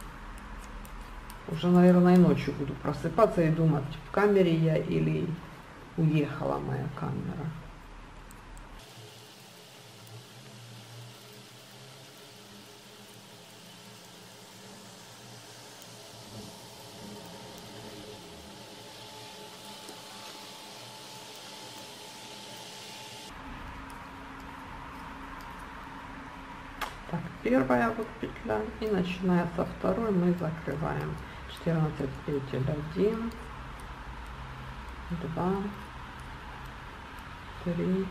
[SPEAKER 1] Уже, наверное, ночью буду просыпаться и думать, в камере я или уехала моя камера. Так, первая вот петля, и начиная со второй мы закрываем 14 петель. 1, 2, 3,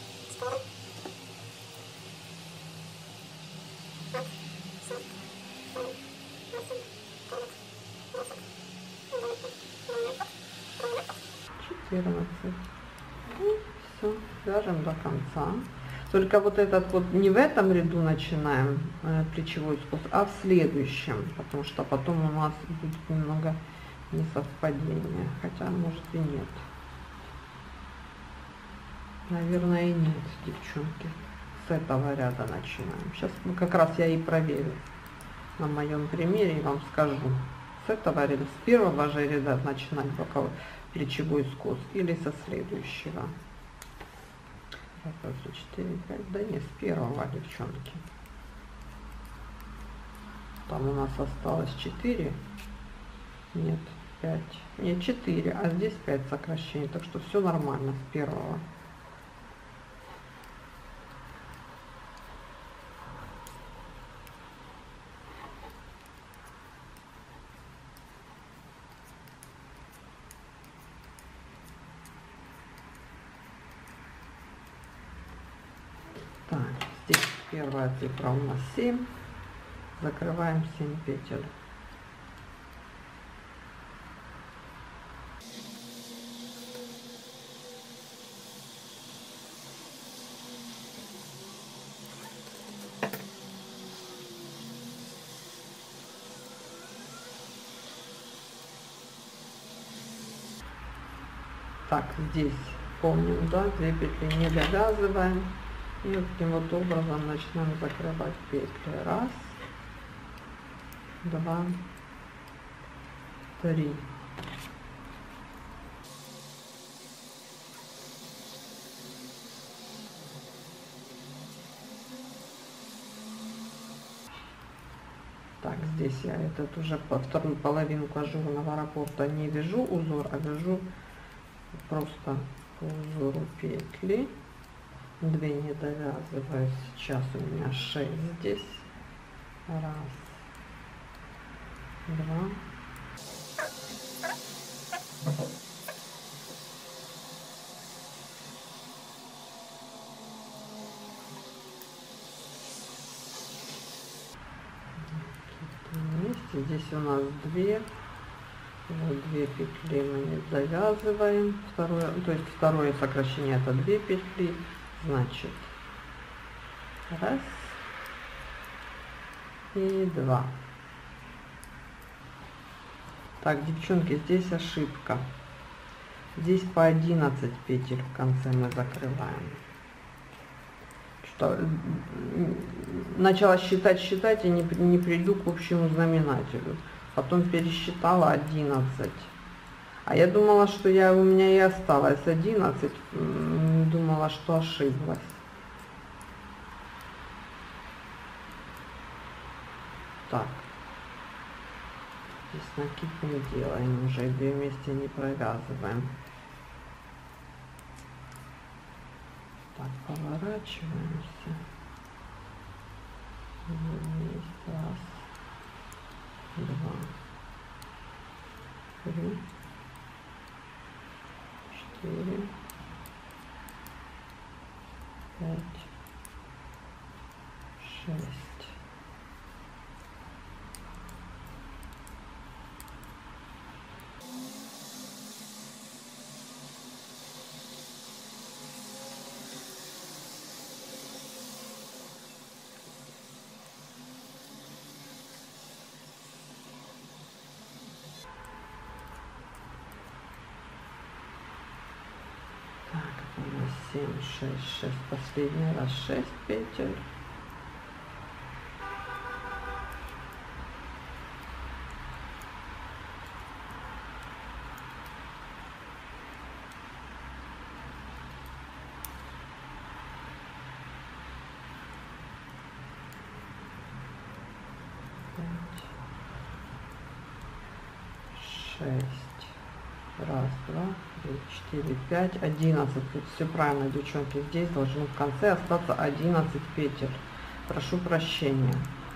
[SPEAKER 1] 14. И все, вяжем до конца. Только вот этот вот не в этом ряду начинаем плечевой скос, а в следующем, потому что потом у нас будет немного несовпадение, хотя может и нет. Наверное и нет, девчонки. С этого ряда начинаем. Сейчас как раз я и проверю на моем примере и вам скажу. С этого ряда, с первого же ряда начинать боковой плечевой скос или со следующего. 1, 2, 3, 4, 5, да не, с первого, девчонки. Там у нас осталось 4, нет, 5, нет, 4, а здесь 5 сокращений, так что все нормально с первого. Так, здесь первая цифра у нас 7, закрываем 7 петель. Так, здесь помним, да, 2 петли не довязываем. И вот таким вот образом начинаем закрывать петли. 1, 2, 3. Так, здесь я этот уже по вторую половинку ажурного раппорта не вяжу узор, а вяжу просто по узору петли. 2 не довязываю. Сейчас у меня 6 здесь. 1, 2. Вместе. Здесь у нас 2. Вот 2 петли мы не довязываем. Второе, то есть второе сокращение это 2 петли. Значит, 1 и 2. Так, девчонки, здесь ошибка. Здесь по 11 петель в конце мы закрываем. Что начала считать и не приду к общему знаменателю. Потом пересчитала 11. А я думала, что у меня и осталось 11. Думала, что ошиблась. Так. Здесь накид не делаем уже. 2 вместе не провязываем. Так, поворачиваемся. Вместе. 1, 2, 3, 4, 5, 6. Так, у нас 7, 6, 6, последний раз 6 петель. Шесть. 1, 2, 3, 4, 5, 11. Тут все правильно, девчонки. Здесь должно в конце остаться 11 петель. Прошу прощения.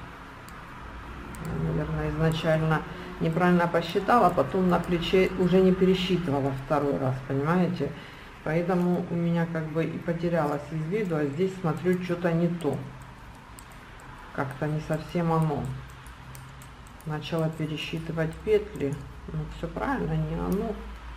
[SPEAKER 1] Я, наверное, изначально неправильно посчитала, потом на плече уже не пересчитывала второй раз, понимаете? Поэтому у меня как бы и потерялась из виду, а здесь смотрю, что-то не то. Как-то не совсем оно. Начала пересчитывать петли. Ну, все правильно, не оно.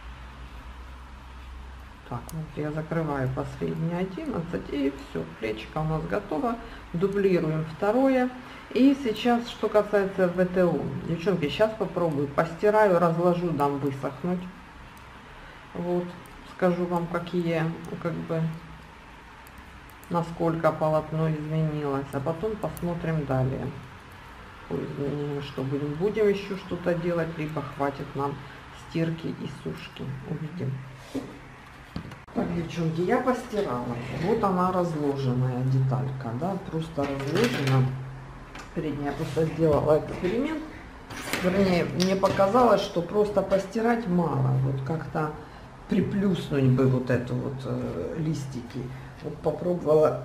[SPEAKER 1] Так, вот я закрываю последние 11 и все, плечико у нас готово. Дублируем второе. И сейчас, что касается ВТО. Девчонки, сейчас попробую, постираю, разложу, дам высохнуть. Вот, скажу вам, какие, как бы, насколько полотно изменилось. А потом посмотрим далее. По изменению, что будем еще что-то делать, либо хватит нам стирки и сушки. Увидим. Так, девчонки, я постирала. Вот она, разложенная деталька, да, просто разложена. Передняя, просто сделала эксперимент. Вернее, мне показалось, что просто постирать мало. Вот как-то приплюснуть бы вот эту вот листики. Вот попробовала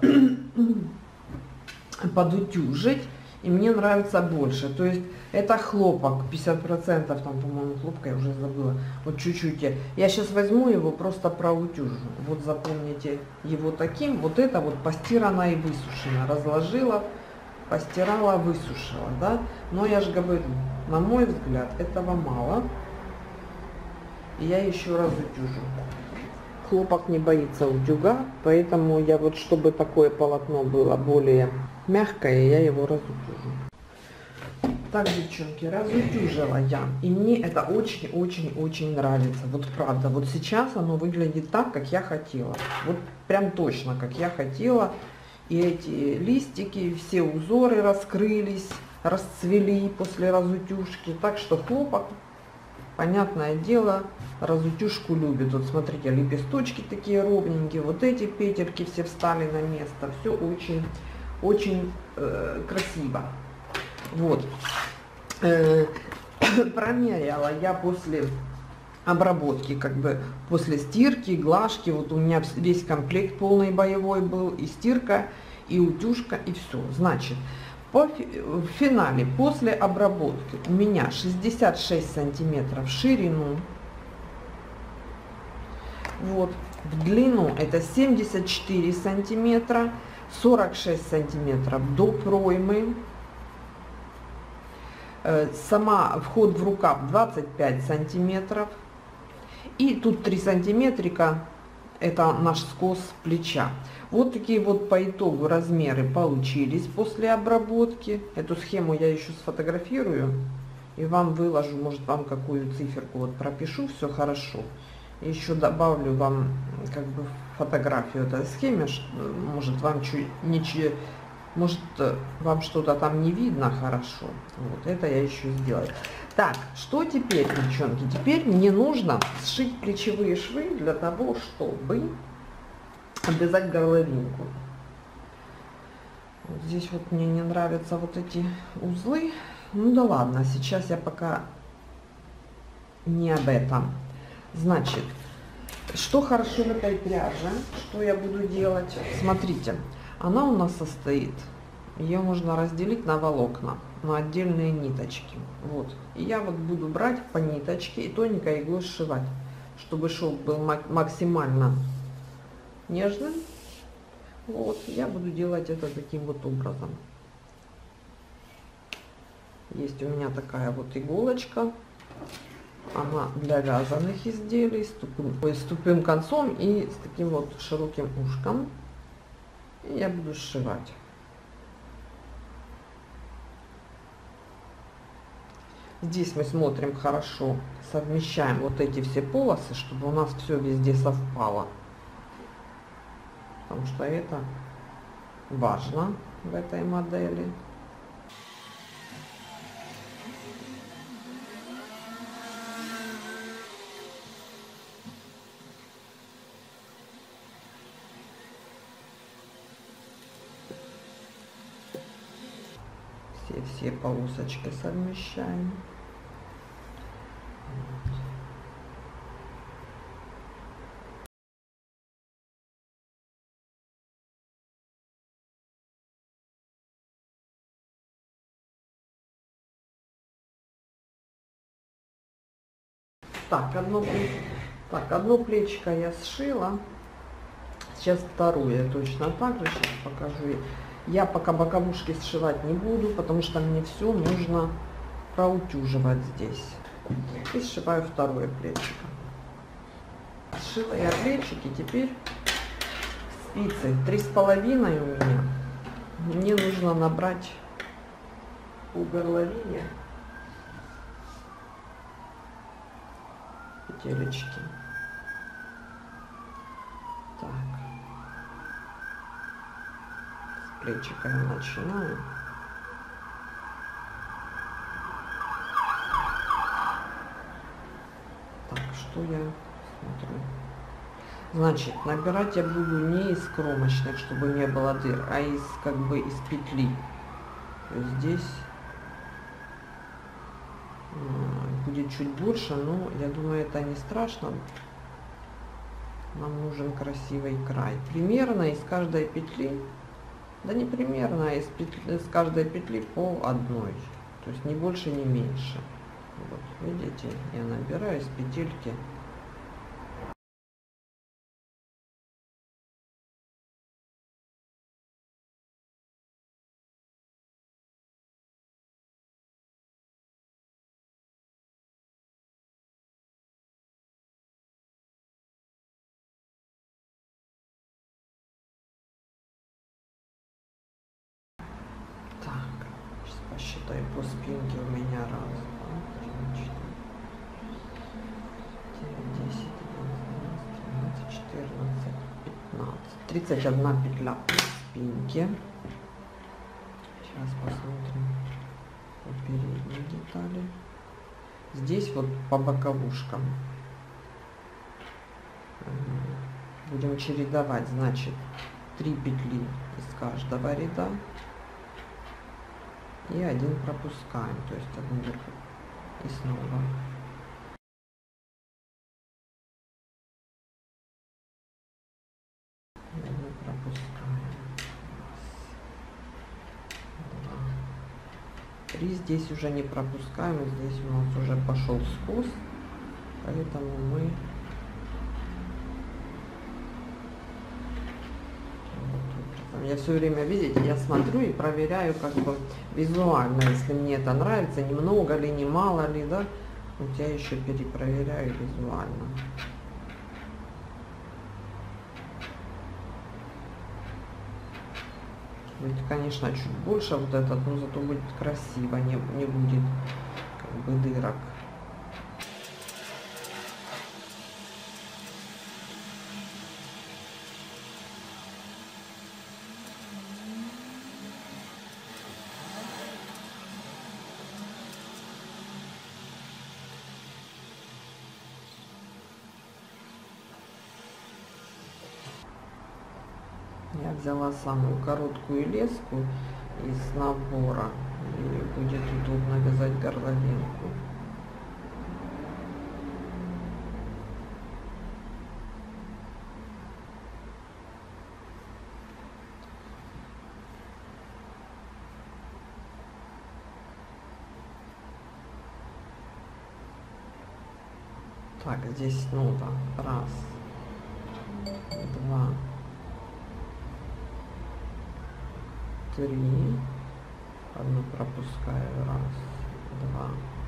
[SPEAKER 1] подутюжить. И мне нравится больше. То есть это хлопок, 50%, там, по-моему, хлопка, я уже забыла. Вот чуть-чуть. Я сейчас возьму его, просто проутюжу. Вот запомните его таким. Вот это вот постирано и высушено. Разложила, постирала, высушила, да. Но я же говорю, на мой взгляд, этого мало. И я еще раз утюжу. Хлопок не боится утюга, поэтому я вот, чтобы такое полотно было более мягкое, я его разутюжу. Так, девчонки, разутюжила я. И мне это очень-очень-очень нравится. Вот правда, вот сейчас оно выглядит так, как я хотела. Вот прям точно, как я хотела. И эти листики, все узоры раскрылись, расцвели после разутюжки. Так что хлопок, понятное дело, разутюжку любит. Вот смотрите, лепесточки такие ровненькие. Вот эти петельки все встали на место. Все очень красиво. Вот. Промеряла я после обработки, как бы после стирки, глажки. Вот у меня весь комплект полный боевой был, и стирка, и утюжка, и все. Значит, в финале после обработки у меня 66 сантиметров в ширину. Вот. В длину это 74 сантиметра, 46 сантиметров до проймы. Сама вход в рукав 25 сантиметров. И тут 3 сантиметрика, это наш скос плеча. Вот такие вот по итогу размеры получились после обработки. Эту схему я еще сфотографирую и вам выложу, может вам какую циферку вот пропишу, все хорошо. Еще добавлю вам как бы фотографию этой схемы, может вам может вам что-то там не видно хорошо. Вот это я еще сделаю. Так, что теперь, девчонки? Теперь мне нужно сшить плечевые швы для того, чтобы обвязать горловинку. Вот здесь вот мне не нравятся вот эти узлы. Ну да ладно, сейчас я пока не об этом. Значит, что хорошо в этой пряже, что я буду делать? Смотрите, она у нас состоит, ее можно разделить на волокна, на отдельные ниточки. Вот. И я вот буду брать по ниточке и тоненькой иглой сшивать, чтобы шелк был максимально нежным. Вот, я буду делать это таким вот образом. Есть у меня такая вот иголочка. Она для вязаных изделий с тупым концом и с таким вот широким ушком. И я буду сшивать. Здесь мы смотрим хорошо, совмещаем вот эти все полосы, чтобы у нас все везде совпало. Потому что это важно в этой модели. Все полосочки совмещаем. Так, одно плечико я сшила. Сейчас второе точно так же. Сейчас покажу. Я пока боковушки сшивать не буду, потому что мне все нужно проутюживать здесь. И сшиваю второе плечико. Сшила я плечики, теперь спицы 3,5 у меня. Мне нужно набрать по горловине петелечки. Так. С плечика я начинаю. Так, что я смотрю? Значит, набирать я буду не из кромочных, чтобы не было дыр, а из как бы из петли. То есть здесь будет чуть больше, но я думаю, это не страшно. Нам нужен красивый край. Примерно из каждой петли, да не примерно, а из каждой петли по одной. То есть не больше, не меньше. Вот, видите, я набираю из петельки. работаю по спинке. У меня раз, два, три, 4, 10, 11, 12, 13, 14, 31 петля по спинке. Сейчас посмотрим по передней детали. Здесь вот по боковушкам будем чередовать, значит 3 петли из каждого ряда и один пропускаем, то есть одну и снова. Одну пропускаем. Раз, два, 3. Здесь уже не пропускаем, здесь у нас уже пошел скос, поэтому мы я все время, видите, я смотрю и проверяю как бы визуально, если мне это нравится, немного ли, не мало ли, да, вот я еще перепроверяю визуально. Ведь, конечно, чуть больше вот этот, но зато будет красиво, не будет как бы дырок. Я взяла самую короткую леску из набора, и будет удобно вязать горловинку. Так, здесь снова раз, два, 3, одну пропускаю, раз, два,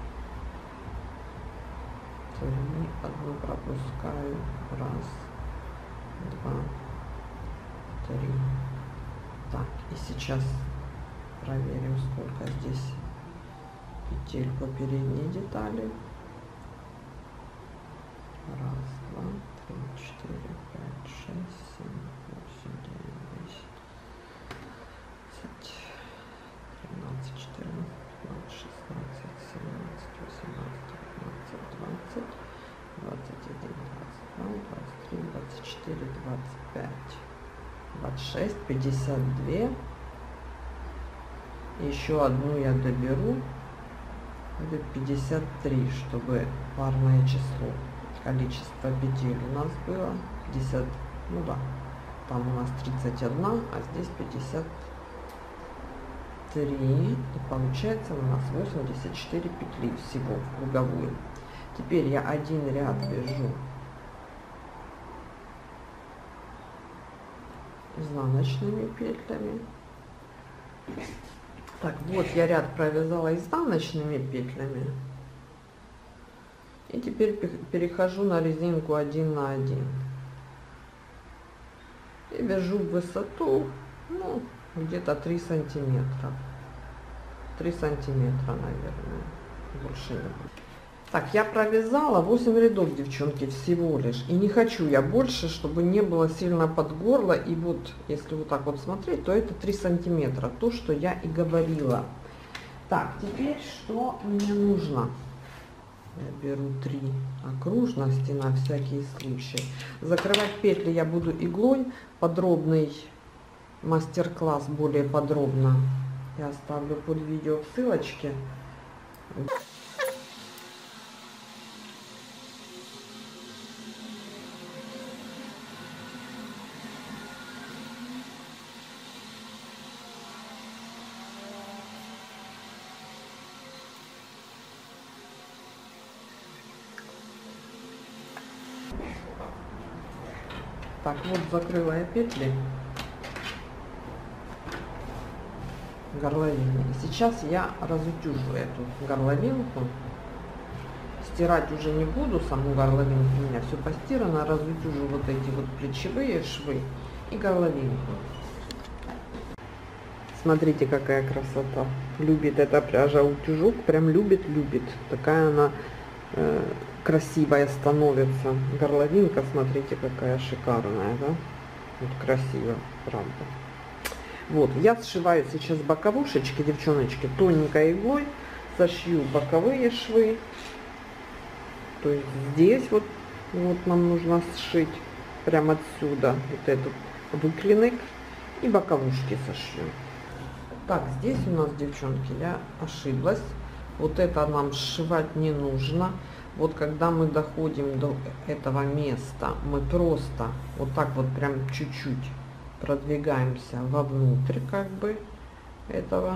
[SPEAKER 1] 3, одну пропускаю, раз, два, 3. Так, и сейчас проверим, сколько здесь петель по передней детали. Раз, два, 3, 4, 5, 6, 7, 8, 9, 10. 13, 14, 15, 16, 17, 18, 19, 20, 21, 22, 23, 24, 25, 26, 52. Еще одну я доберу. Будет 53, чтобы парное число. Количество петель у нас было 50, ну да, там у нас 31, а здесь 53. И получается у нас 84 петли всего в круговую. Теперь я один ряд вяжу изнаночными петлями. Так, вот я ряд провязала изнаночными петлями. И теперь перехожу на резинку 1 на 1. И вяжу в высоту, ну, где-то 3 сантиметра. 3 сантиметра, наверное. Больше не будет. Так, я провязала 8 рядов, девчонки, всего лишь. И не хочу я больше, чтобы не было сильно под горло. И вот, если вот так вот смотреть, то это 3 сантиметра. То, что я и говорила. Так, теперь что мне нужно? Я беру 3 окружности на всякий случай. Закрывать петли я буду иглой. Подробный мастер-класс, более подробно, я оставлю под видео в ссылочке. Так, вот закрыла я петли горловины. И сейчас я разутюжу эту горловинку. Стирать уже не буду саму горловинку, у меня все постирано. Разутюжу вот эти вот плечевые швы и горловинку. Смотрите, какая красота. Любит эта пряжа утюжок, прям любит. Такая она красивая становится. Горловинка, смотрите, какая шикарная, да? Вот красиво, правда. Вот, я сшиваю сейчас боковушечки, девчоночки, тоненькой иглой. Сошью боковые швы. То есть здесь вот нам нужно сшить прямо отсюда вот этот выклинок и боковушки сошью. Так, здесь у нас, девчонки, я ошиблась. Вот это нам сшивать не нужно. Вот когда мы доходим до этого места, мы просто вот так вот прям чуть-чуть продвигаемся вовнутрь как бы этого.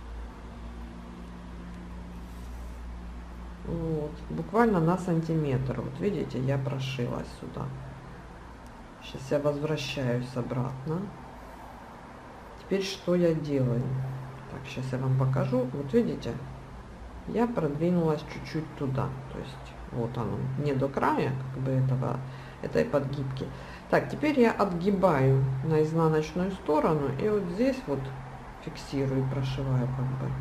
[SPEAKER 1] Вот, буквально на сантиметр. Вот видите, я прошила сюда. Сейчас я возвращаюсь обратно. Теперь что я делаю? Так, сейчас я вам покажу. Вот видите, я продвинулась чуть-чуть туда. То есть вот оно, не до края как бы этой подгибки. Так, теперь я отгибаю на изнаночную сторону и вот здесь вот фиксирую, прошиваю как бы.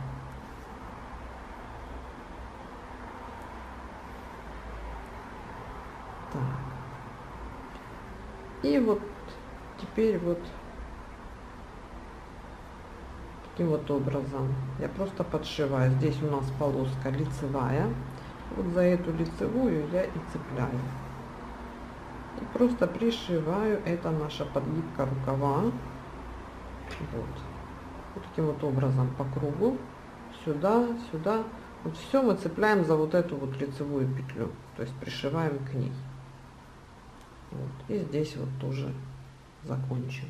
[SPEAKER 1] Так. И вот теперь вот таким вот образом я просто подшиваю. Здесь у нас полоска лицевая. Вот за эту лицевую я и цепляю. И просто пришиваю. Это наша подгибка рукава. Вот таким вот образом по кругу. Сюда, сюда. Вот все мы цепляем за вот эту вот лицевую петлю. То есть пришиваем к ней. Вот. И здесь вот тоже закончим.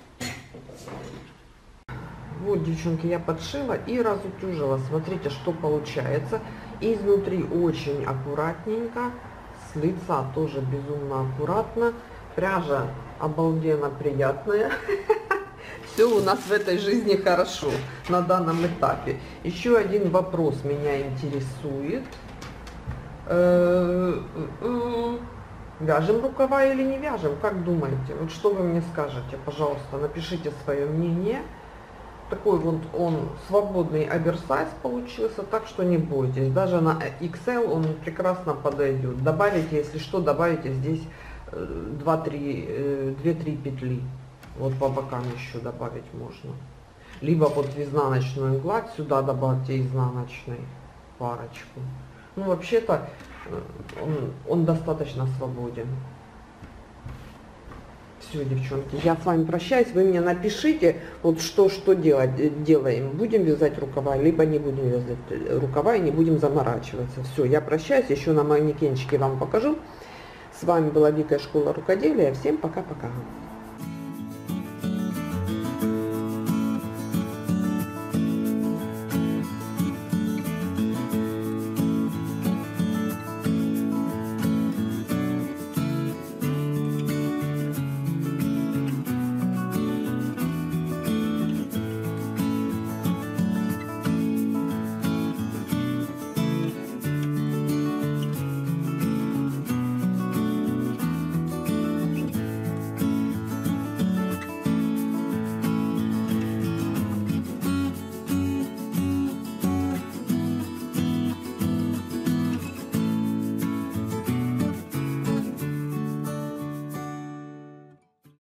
[SPEAKER 1] Вот, девчонки, я подшила и разутюжила. Смотрите, что получается. Изнутри очень аккуратненько, с лица тоже безумно аккуратно. Пряжа обалденно приятная. Все у нас в этой жизни хорошо на данном этапе. Еще один вопрос меня интересует. Вяжем рукава или не вяжем? Как думаете? Вот что вы мне скажете? Пожалуйста, напишите свое мнение. Такой вот он свободный оверсайз получился, так что не бойтесь. Даже на XL он прекрасно подойдет. Добавите, если что, добавите здесь 2-3 петли. Вот по бокам еще добавить можно. Либо вот в изнаночную гладь сюда добавьте изнаночной парочку. Ну, вообще-то он достаточно свободен. Все, девчонки, я с вами прощаюсь. Вы мне напишите, вот что делаем. Будем вязать рукава, либо не будем вязать рукава и не будем заморачиваться. Все, я прощаюсь. Еще на манекенчике вам покажу. С вами была Вика, школа рукоделия. Всем пока-пока.